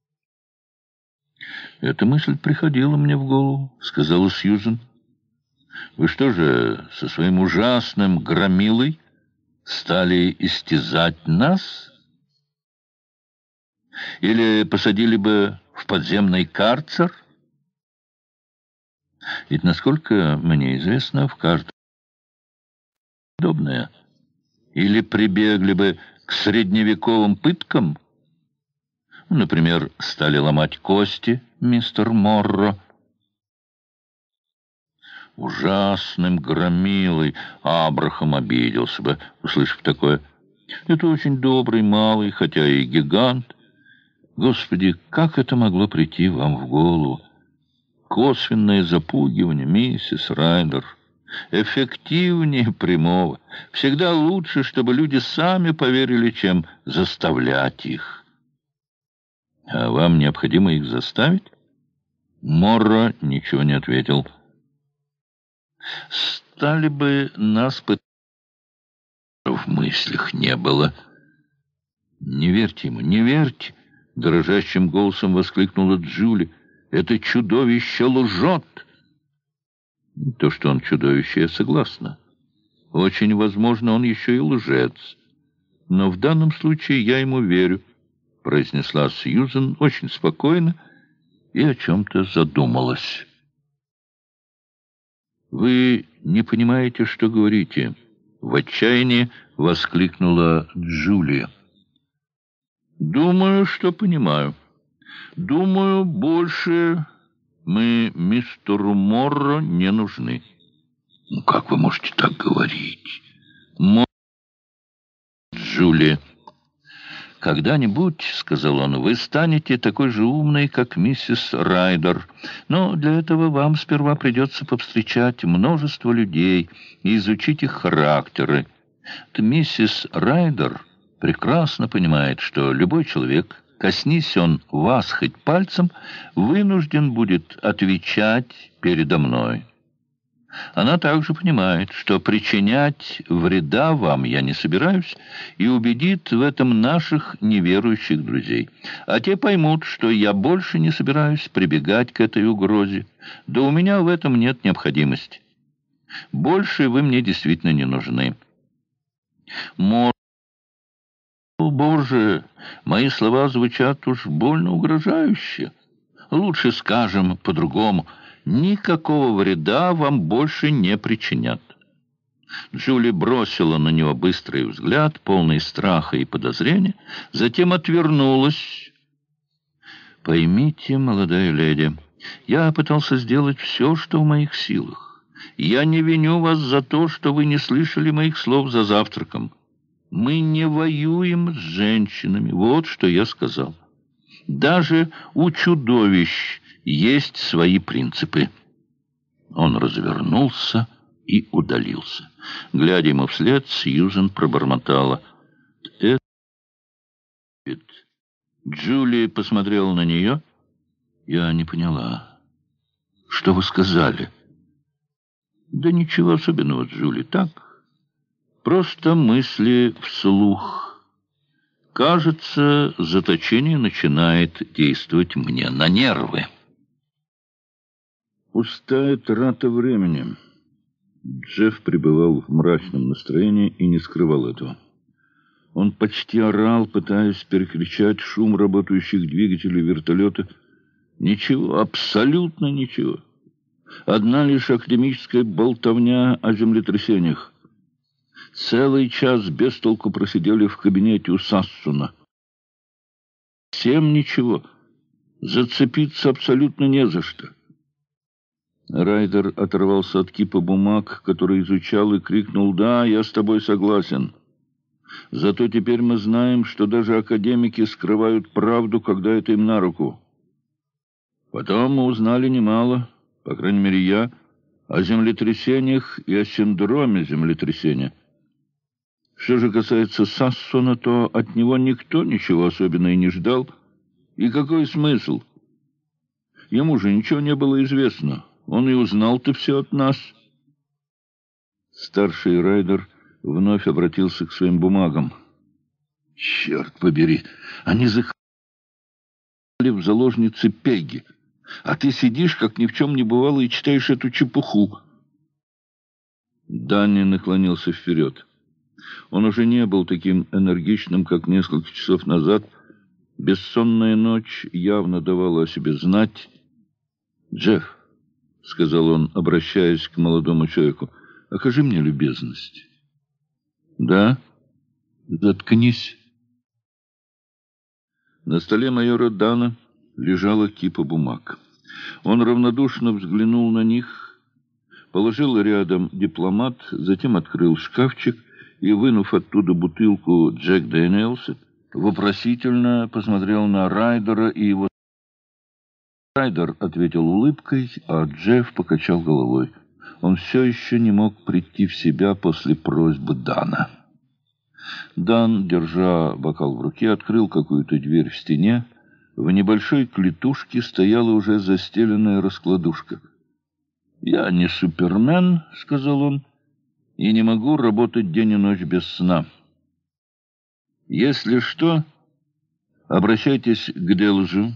«Эта мысль приходила мне в голову», — сказала Сьюзен. «Вы что же, со своим ужасным громилой стали истязать нас? Или посадили бы в подземный карцер? Ведь, насколько мне известно, в каждом подобное. Или прибегли бы к средневековым пыткам? Например, стали ломать кости, мистер Морро». Ужасным громилой Абрахам обиделся бы, услышав такое. Это очень добрый малый, хотя и гигант. Господи, как это могло прийти вам в голову? Косвенное запугивание, миссис Райдер. Эффективнее прямого. Всегда лучше, чтобы люди сами поверили, чем заставлять их. А вам необходимо их заставить? Морро ничего не ответил. Стали бы нас пытать, в мыслях не было. «Не верьте ему, не верьте!» — дрожащим голосом воскликнула Джули. «Это чудовище лжет!» То, что он чудовище, я согласна. Очень возможно, он еще и лжец. Но в данном случае я ему верю, — произнесла Сьюзен очень спокойно и о чем-то задумалась. «Вы не понимаете, что говорите», — в отчаянии воскликнула Джулия. «Думаю, что понимаю. Думаю, больше мы мистеру Морро не нужны». «Ну, как вы можете так говорить?» Мор... Джулия. «Когда-нибудь, — сказал он, — вы станете такой же умной, как миссис Райдер. Но для этого вам сперва придется повстречать множество людей и изучить их характеры. Миссис Райдер прекрасно понимает, что любой человек, коснись он вас хоть пальцем, вынужден будет отвечать передо мной. Она также понимает, что причинять вреда вам я не собираюсь, и убедит в этом наших неверующих друзей. А те поймут, что я больше не собираюсь прибегать к этой угрозе. Да у меня в этом нет необходимости. Больше вы мне действительно не нужны. Мор... О, Боже, мои слова звучат уж больно угрожающе. Лучше скажем по-другому. Никакого вреда вам больше не причинят». Джули бросила на него быстрый взгляд, полный страха и подозрения, затем отвернулась. «Поймите, молодая леди, я пытался сделать все, что в моих силах. Я не виню вас за то, что вы не слышали моих слов за завтраком. Мы не воюем с женщинами, вот что я сказал. Даже у чудовищ есть свои принципы». Он развернулся и удалился. Глядя ему вслед, Сьюзен пробормотала: «Это...» Джули посмотрела на нее. «Я не поняла. Что вы сказали?» «Да ничего особенного, Джули, так. Просто мысли вслух. Кажется, заточение начинает действовать мне на нервы». Пустая трата времени. Джефф пребывал в мрачном настроении и не скрывал этого. Он почти орал, пытаясь перекричать шум работающих двигателей вертолета. Ничего, абсолютно ничего. Одна лишь академическая болтовня о землетрясениях. Целый час без толку просидели в кабинете у Сассуна. Всем ничего. Зацепиться абсолютно не за что. Райдер оторвался от кипа бумаг, который изучал, и крикнул: «Да, я с тобой согласен. Зато теперь мы знаем, что даже академики скрывают правду, когда это им на руку. Потом мы узнали немало, по крайней мере я, о землетрясениях и о синдроме землетрясения. Что же касается Сассона, то от него никто ничего особенного и не ждал. И какой смысл? Ему же ничего не было известно». Он и узнал-то все от нас. Старший Райдер вновь обратился к своим бумагам. «Черт побери! Они захватили в заложницы Пегги, а ты сидишь, как ни в чем не бывало, и читаешь эту чепуху». Данни наклонился вперед. Он уже не был таким энергичным, как несколько часов назад. Бессонная ночь явно давала о себе знать. «Джефф, — сказал он, обращаясь к молодому человеку, — окажи мне любезность». «Да? Заткнись». На столе майора Дана лежала кипа бумаг. Он равнодушно взглянул на них, положил рядом дипломат, затем открыл шкафчик и, вынув оттуда бутылку Джек Дэниелса, вопросительно посмотрел на Райдера и его. Райдер ответил улыбкой, а Джефф покачал головой. Он все еще не мог прийти в себя после просьбы Дана. Дан, держа бокал в руке, открыл какую-то дверь в стене. В небольшой клетушке стояла уже застеленная раскладушка. «Я не супермен, — сказал он, — и не могу работать день и ночь без сна. Если что, обращайтесь к Делжу».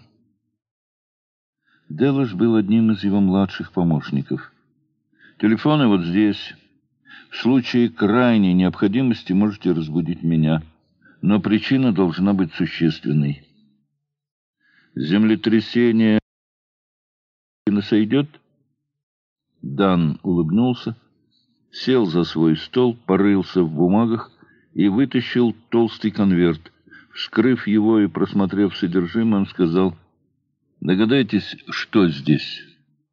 Делож был одним из его младших помощников. «Телефоны вот здесь. В случае крайней необходимости можете разбудить меня, но причина должна быть существенной. Землетрясение сойдет?» Дан улыбнулся, сел за свой стол, порылся в бумагах и вытащил толстый конверт. Вскрыв его и просмотрев содержимое, он сказал: «Догадайтесь, что здесь?»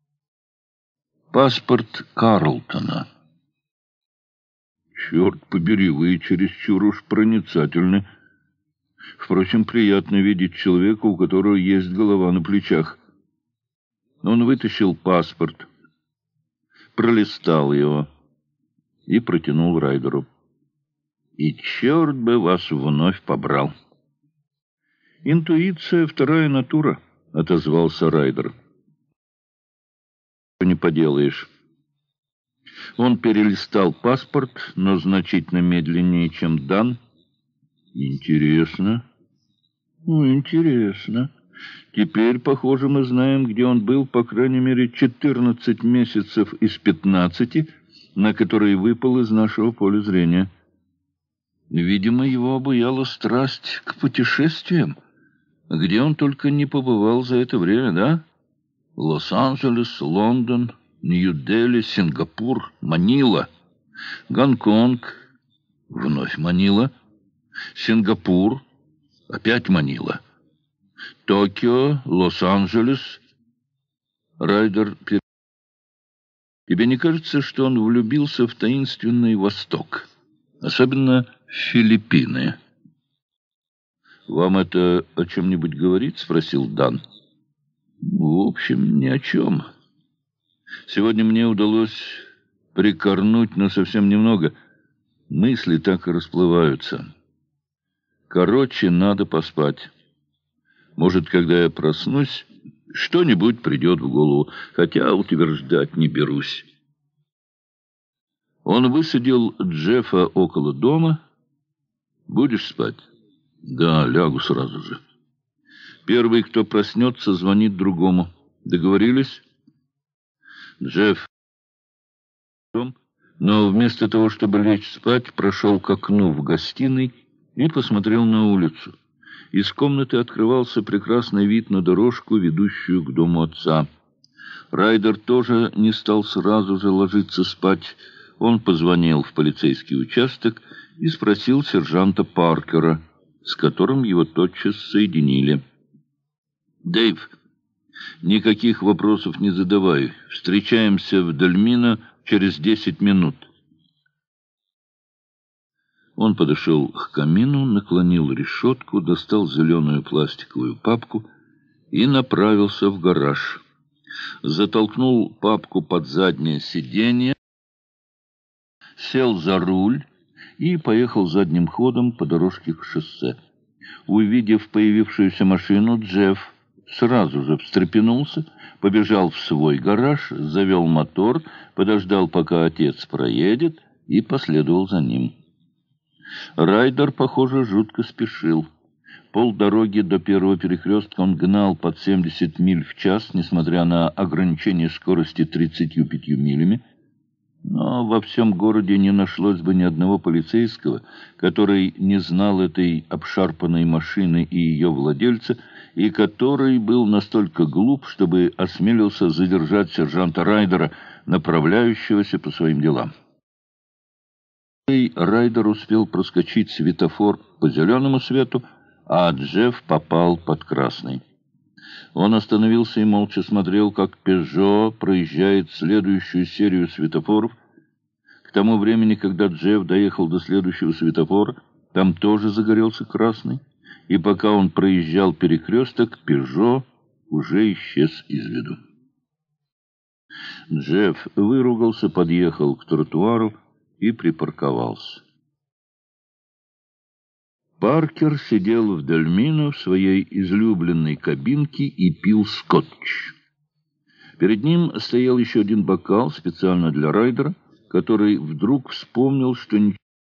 «Паспорт Карлтона». «Черт побери, вы чересчур уж проницательны. Впрочем, приятно видеть человека, у которого есть голова на плечах. Он вытащил паспорт, пролистал его и протянул Райдеру. «И черт бы вас вновь побрал!» «Интуиция — вторая натура», — отозвался Райдер. «Не поделаешь». Он перелистал паспорт, но значительно медленнее, чем Дан. «Интересно. Ну, интересно. Теперь, похоже, мы знаем, где он был, по крайней мере, четырнадцать месяцев из пятнадцати, на которые выпал из нашего поля зрения. Видимо, его обуяла страсть к путешествиям. Где он только не побывал за это время, да? Лос-Анджелес, Лондон, Нью-Дели, Сингапур, Манила, Гонконг, вновь Манила, Сингапур, опять Манила, Токио, Лос-Анджелес. Райдер, тебе не кажется, что он влюбился в таинственный Восток, особенно в Филиппины? «Вам это о чем-нибудь говорит?» — спросил Дан. «В общем, ни о чем. Сегодня мне удалось прикорнуть, но совсем немного. Мысли так и расплываются. Короче, надо поспать. Может, когда я проснусь, что-нибудь придет в голову, хотя утверждать не берусь». Он высадил Джеффа около дома. «Будешь спать?» «Да, лягу сразу же. Первый, кто проснется, звонит другому. Договорились?» Джефф, но вместо того, чтобы лечь спать, прошел к окну в гостиной и посмотрел на улицу. Из комнаты открывался прекрасный вид на дорожку, ведущую к дому отца. Райдер тоже не стал сразу же ложиться спать. Он позвонил в полицейский участок и спросил сержанта Паркера, с которым его тотчас соединили. «Дэйв, никаких вопросов не задавай. Встречаемся в Дельмино через десять минут». Он подошел к камину, наклонил решетку, достал зеленую пластиковую папку и направился в гараж. Затолкнул папку под заднее сиденье, сел за руль и поехал задним ходом по дорожке к шоссе. Увидев появившуюся машину, Джефф сразу же встрепенулся, побежал в свой гараж, завел мотор, подождал, пока отец проедет, и последовал за ним. Райдер, похоже, жутко спешил. Полдороги до первого перекрестка он гнал под семьдесят миль в час, несмотря на ограничение скорости тридцатью пятью милями. Но во всем городе не нашлось бы ни одного полицейского, который не знал этой обшарпанной машины и ее владельца, и который был настолько глуп, чтобы осмелился задержать сержанта Райдера, направляющегося по своим делам. Райдер успел проскочить светофор по зеленому свету, а Джефф попал под красный. Он остановился и молча смотрел, как «Пежо» проезжает следующую серию светофоров. К тому времени, когда Джефф доехал до следующего светофора, там тоже загорелся красный, и пока он проезжал перекресток, «Пежо» уже исчез из виду. Джефф выругался, подъехал к тротуару и припарковался. Паркер сидел в Дельмино в своей излюбленной кабинке и пил скотч. Перед ним стоял еще один бокал специально для Райдера, который вдруг вспомнил, что ничего,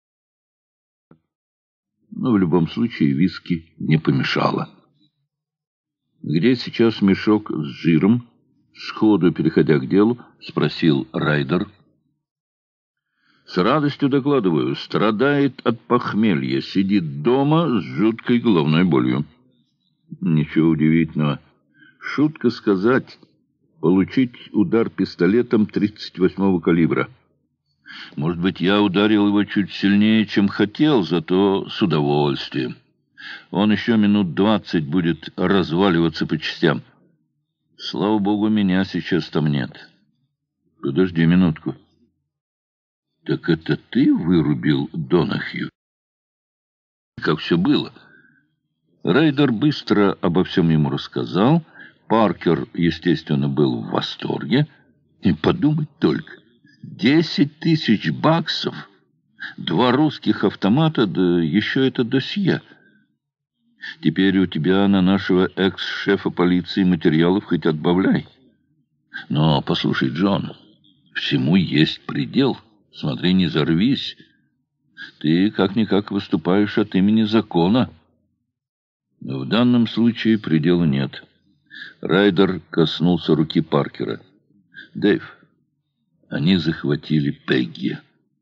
но в любом случае виски не помешало. «Где сейчас мешок с жиром?» — сходу переходя к делу, спросил Райдер. «С радостью докладываю, страдает от похмелья, сидит дома с жуткой головной болью». «Ничего удивительного. Шутка сказать, получить удар пистолетом тридцать восьмого калибра. Может быть, я ударил его чуть сильнее, чем хотел, зато с удовольствием. Он еще минут двадцать будет разваливаться по частям. Слава богу, меня сейчас там нет. Подожди минутку. Так это ты вырубил Донахью? Как все было? Рейдер быстро обо всем ему рассказал. Паркер, естественно, был в восторге. И подумать только, десять тысяч баксов, два русских автомата, да еще это досье. Теперь у тебя на нашего экс-шефа полиции материалов хоть отбавляй. Но послушай, Джон, всему есть предел. Смотри, не взорвись. Ты как-никак выступаешь от имени закона. Но в данном случае предела нет. Райдер коснулся руки Паркера. Дэйв, они захватили Пегги.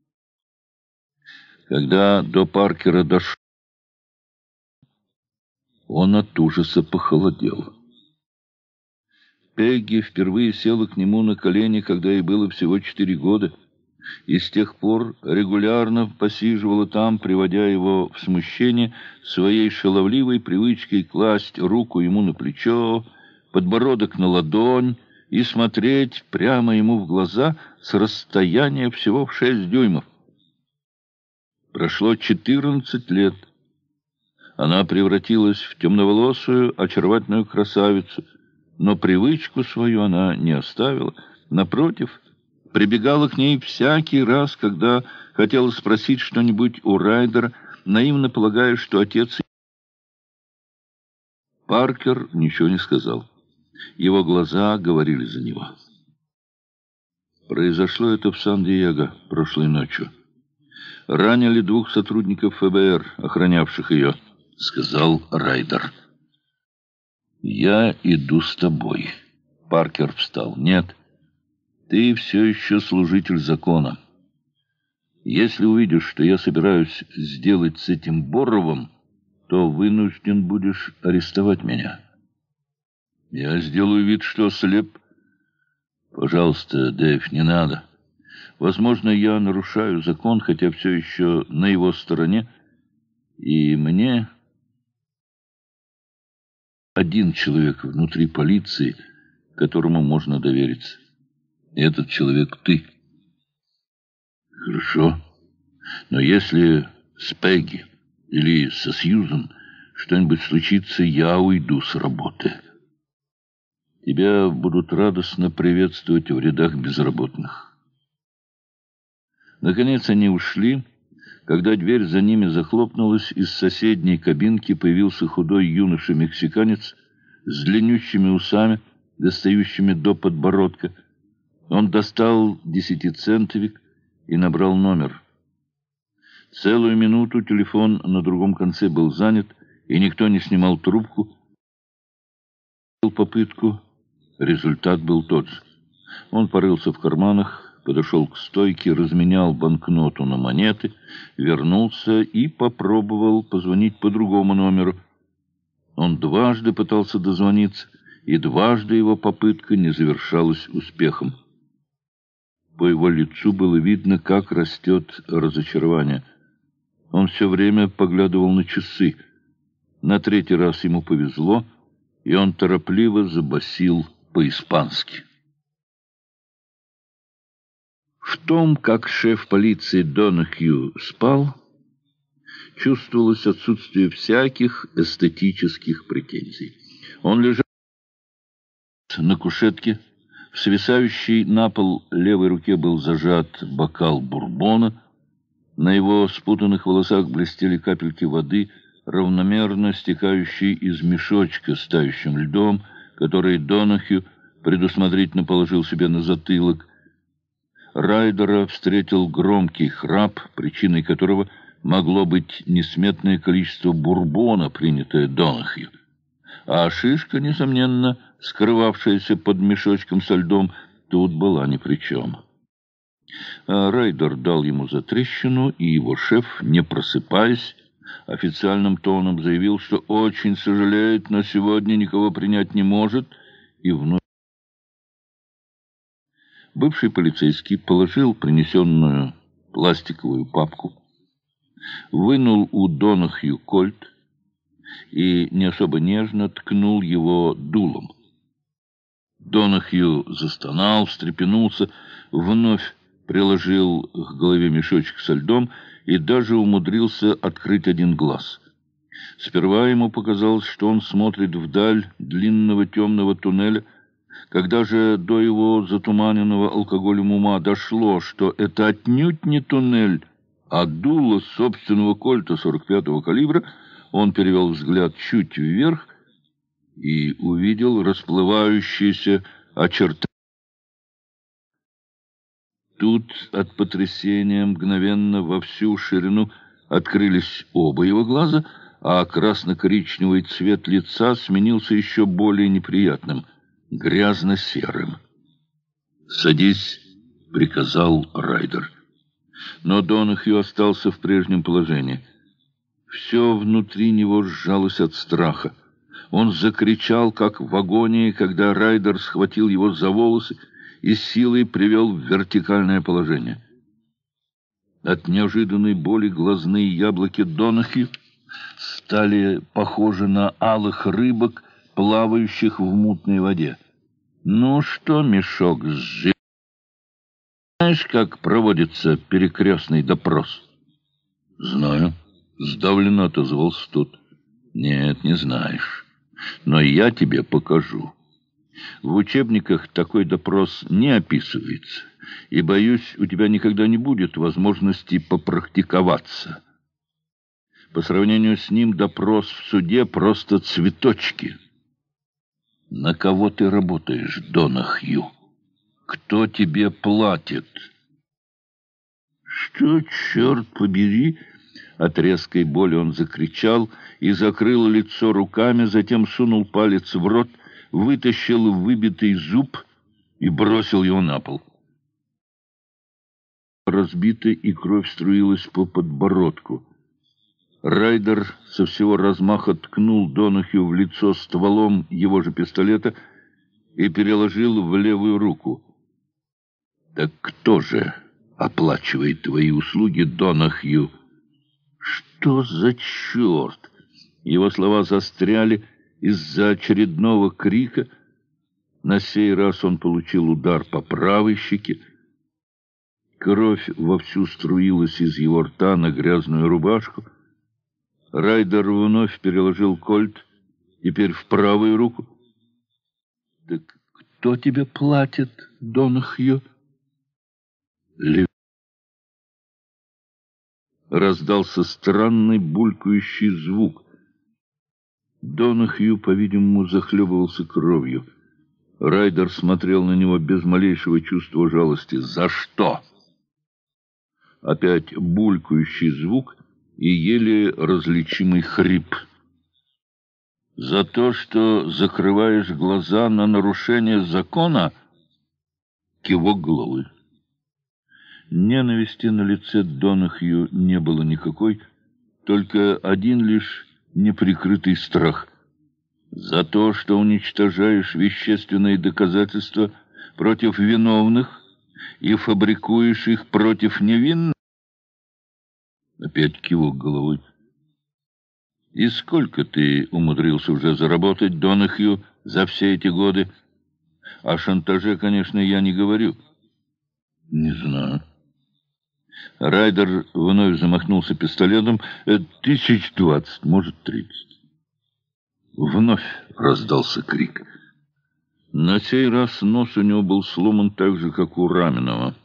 Когда до Паркера дошло, он от ужаса похолодел. Пегги впервые села к нему на колени, когда ей было всего четыре года, и с тех пор регулярно посиживала там, приводя его в смущение своей шаловливой привычкой класть руку ему на плечо, подбородок на ладонь и смотреть прямо ему в глаза с расстояния всего в шесть дюймов. Прошло четырнадцать лет. Она превратилась в темноволосую, очаровательную красавицу, но привычку свою она не оставила. Напротив, прибегала к ней всякий раз, когда хотела спросить что-нибудь у Райдера, наивно полагая, что отец... Паркер ничего не сказал. Его глаза говорили за него. Произошло это в Сан-Диего прошлой ночью. Ранили двух сотрудников ФБР, охранявших ее, — сказал Райдер. «Я иду с тобой». Паркер встал. «Нет, ты все еще служитель закона. Если увидишь, что я собираюсь сделать с этим Боровым, то вынужден будешь арестовать меня». «Я сделаю вид, что слеп». «Пожалуйста, Дэйв, не надо. Возможно, я нарушаю закон, хотя все еще на его стороне, и мне один человек внутри полиции, которому можно довериться. Этот человек ты». «Хорошо. Но если с Пегги или со Сьюзан что-нибудь случится, я уйду с работы. Тебя будут радостно приветствовать в рядах безработных». Наконец они ушли. Когда дверь за ними захлопнулась, из соседней кабинки появился худой юноша-мексиканец с длиннющими усами, достающими до подбородка. Он достал десятицентовик и набрал номер. Целую минуту телефон на другом конце был занят, и никто не снимал трубку. Попытку. Результат был тот же. Он порылся в карманах, подошел к стойке, разменял банкноту на монеты, вернулся и попробовал позвонить по другому номеру. Он дважды пытался дозвониться, и дважды его попытка не завершалась успехом. По его лицу было видно, как растет разочарование. Он все время поглядывал на часы. На третий раз ему повезло, и он торопливо забасил по-испански. В том, как шеф полиции Донахью спал, чувствовалось отсутствие всяких эстетических претензий. Он лежал на кушетке, в свисающей на пол левой руке был зажат бокал бурбона, на его спутанных волосах блестели капельки воды, равномерно стекающие из мешочка с тающим льдом, который Донахью предусмотрительно положил себе на затылок. Райдера встретил громкий храп, причиной которого могло быть несметное количество бурбона, принятое Донахью. А шишка, несомненно, скрывавшаяся под мешочком со льдом, тут была ни при чем. А Райдер дал ему затрещину, и его шеф, не просыпаясь, официальным тоном заявил, что очень сожалеет, но сегодня никого принять не может, и вновь. Бывший полицейский положил принесенную пластиковую папку, вынул у Донахью кольт и не особо нежно ткнул его дулом. Донахью застонал, встрепенулся, вновь приложил к голове мешочек со льдом и даже умудрился открыть один глаз. Сперва ему показалось, что он смотрит вдаль длинного темного туннеля. Когда же до его затуманенного алкоголем ума дошло, что это отнюдь не туннель, а дуло собственного кольта сорок пятого калибра, он перевел взгляд чуть вверх и увидел расплывающиеся очертания. Тут от потрясения мгновенно во всю ширину открылись оба его глаза, а красно-коричневый цвет лица сменился еще более неприятным — грязно-серым. «Садись», — приказал Райдер. Но Донахью остался в прежнем положении. Все внутри него сжалось от страха. Он закричал, как в агонии, когда Райдер схватил его за волосы и силой привел в вертикальное положение. От неожиданной боли глазные яблоки Донахью стали похожи на алых рыбок, плавающих в мутной воде. «Ну что, мешок с жиром, знаешь, как проводится перекрестный допрос?» «Знаю», — сдавленно отозвался тот. «Нет, не знаешь, но я тебе покажу. В учебниках такой допрос не описывается, и, боюсь, у тебя никогда не будет возможности попрактиковаться. По сравнению с ним допрос в суде просто цветочки». «На кого ты работаешь, Донахью? Кто тебе платит?» «Что, черт побери?» От резкой боли он закричал и закрыл лицо руками, затем сунул палец в рот, вытащил выбитый зуб и бросил его на пол. Разбито, и кровь струилась по подбородку. Райдер со всего размаха ткнул Донахью в лицо стволом его же пистолета и переложил в левую руку. «Так кто же оплачивает твои услуги, Донахью?» «Что за черт?» Его слова застряли из-за очередного крика. На сей раз он получил удар по правой щеке. Кровь вовсю струилась из его рта на грязную рубашку. Райдер вновь переложил кольт, теперь в правую руку. «Так кто тебе платит, Донахью?» Лев... Раздался странный булькающий звук. Донахью, по-видимому, захлебывался кровью. Райдер смотрел на него без малейшего чувства жалости. «За что?» Опять булькающий звук и еле различимый хрип. «За то, что закрываешь глаза на нарушение закона?» Кивок головы. Ненависти на лице Донахью не было никакой, только один лишь неприкрытый страх. «За то, что уничтожаешь вещественные доказательства против виновных и фабрикуешь их против невинных?» Опять кивок головой. «И сколько ты умудрился уже заработать, Донахью, за все эти годы? О шантаже, конечно, я не говорю». «Не знаю». Райдер вновь замахнулся пистолетом. «Тысяч двадцать, может, тридцать». Вновь раздался крик. На сей раз нос у него был сломан так же, как у раненого.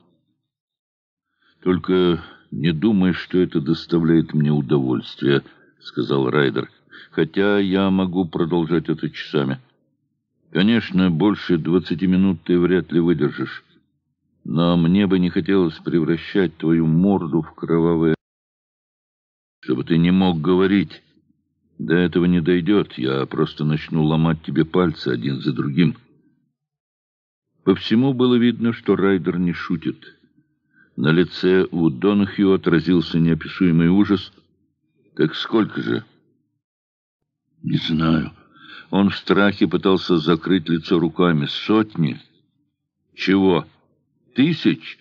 «Только не думай, что это доставляет мне удовольствие», — сказал Райдер. «Хотя я могу продолжать это часами. Конечно, больше двадцати минут ты вряд ли выдержишь. Но мне бы не хотелось превращать твою морду в кровавое, чтобы ты не мог говорить. До этого не дойдет, я просто начну ломать тебе пальцы один за другим». По всему было видно, что Райдер не шутит. На лице у Донахью отразился неописуемый ужас. «Так сколько же?» «Не знаю». Он в страхе пытался закрыть лицо руками. «Сотни?» «Чего? Тысяч?»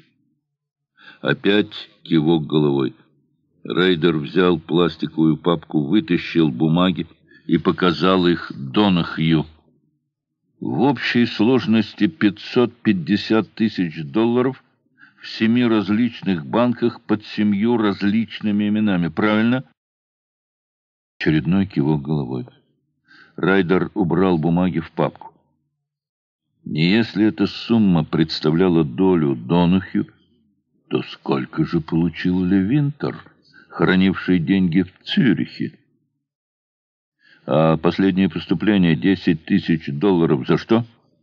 Опять кивок головой. Райдер взял пластиковую папку, вытащил бумаги и показал их Донахью. «В общей сложности пятьсот пятьдесят тысяч долларов в семи различных банках под семью различными именами. Правильно?» Очередной кивок головой. Райдер убрал бумаги в папку. Не если эта сумма представляла долю Донахью, то сколько же получил Левинтер, хранивший деньги в Цюрихе? А последнее поступление — десять тысяч долларов за что?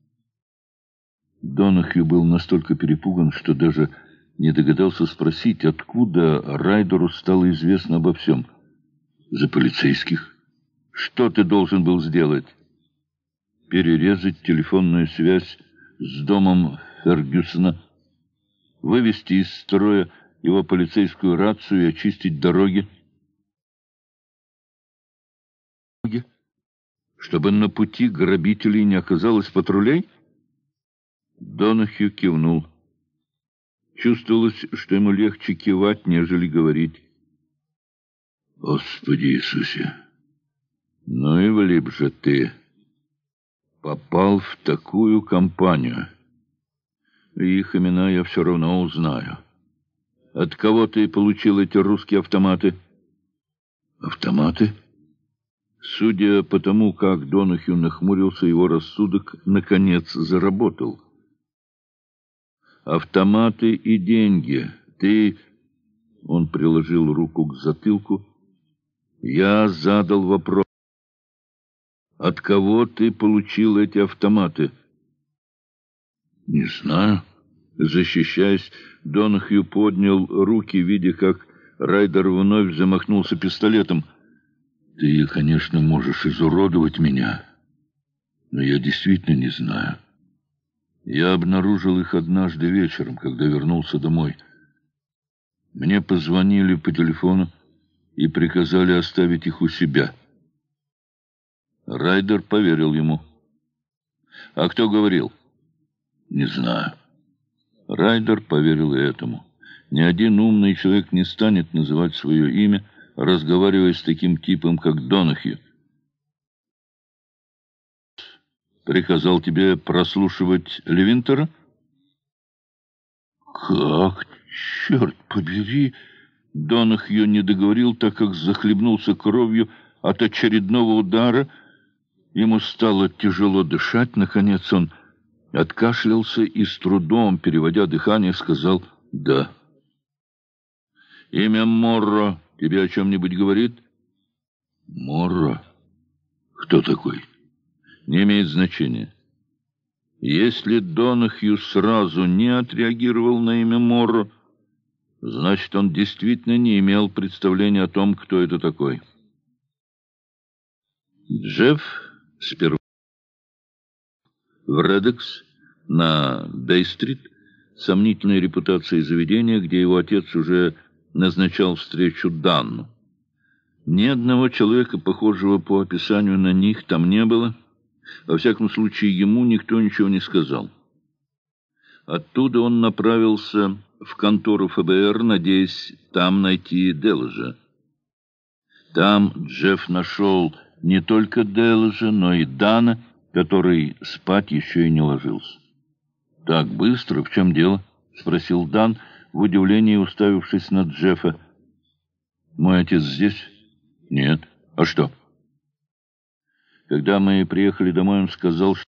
Донахью был настолько перепуган, что даже не догадался спросить, откуда Райдеру стало известно обо всем. За полицейских. Что ты должен был сделать? Перерезать телефонную связь с домом Фергюсона, вывести из строя его полицейскую рацию и очистить дороги, чтобы на пути грабителей не оказалось патрулей? Донахью кивнул. Чувствовалось, что ему легче кивать, нежели говорить. Господи Иисусе! Ну и влип же ты. Попал в такую компанию. Их имена я все равно узнаю. От кого ты получил эти русские автоматы? Автоматы? Судя по тому, как Донахью нахмурился, его рассудок наконец заработал. Автоматы и деньги. Ты... Он приложил руку к затылку. Я задал вопрос. От кого ты получил эти автоматы? Не знаю. Защищаясь, Донахью поднял руки, видя, как Райдер вновь замахнулся пистолетом. Ты, конечно, можешь изуродовать меня, но я действительно не знаю. Я обнаружил их однажды вечером, когда вернулся домой. Мне позвонили по телефону и приказали оставить их у себя. Райдер поверил ему. А кто говорил? Не знаю. Райдер поверил и этому. Ни один умный человек не станет называть свое имя, разговаривая с таким типом, как Донахью. Приказал тебе прослушивать Левинтера? Как? Черт побери! Донахью не договорил, так как захлебнулся кровью от очередного удара. Ему стало тяжело дышать. Наконец он откашлялся и, с трудом переводя дыхание, сказал «да». «Имя Морро тебе о чем-нибудь говорит?» «Морро? Кто такой?» «Не имеет значения. Если Донахью сразу не отреагировал на имя Морро, значит, он действительно не имел представления о том, кто это такой». Джефф сперва в Редекс на Бей-стрит, сомнительной репутацией заведения, где его отец уже назначал встречу Данну. Ни одного человека, похожего по описанию на них, там не было. Во всяком случае, ему никто ничего не сказал. Оттуда он направился в контору эф бэ эр, надеясь там найти Делажа. Там Джефф нашел не только Делажа, но и Дана, который спать еще и не ложился. «Так быстро? В чем дело?» — спросил Дан, в удивлении уставившись на Джеффа. «Мой отец здесь?» «Нет. А что?» «Когда мы приехали домой, он сказал, что...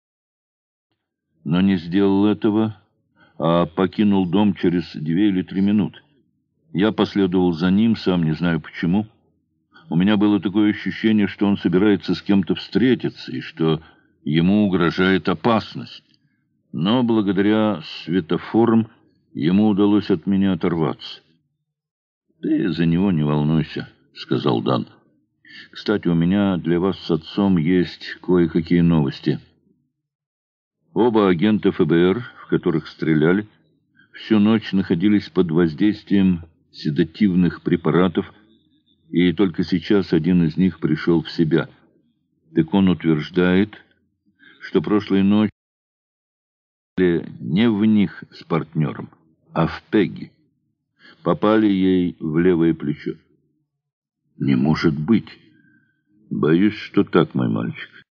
но не сделал этого, а покинул дом через две или три минуты. Я последовал за ним, сам не знаю почему. У меня было такое ощущение, что он собирается с кем-то встретиться и что ему угрожает опасность. Но благодаря светофорам ему удалось от меня оторваться». «Ты за него не волнуйся», — сказал Дан. «Кстати, у меня для вас с отцом есть кое-какие новости». Оба агента эф бэ эр, в которых стреляли, всю ночь находились под воздействием седативных препаратов, и только сейчас один из них пришел в себя. Так он утверждает, что прошлой ночью не в них с партнером, а в Пегги. Попали ей в левое плечо. «Не может быть. Боюсь, что так, мой мальчик.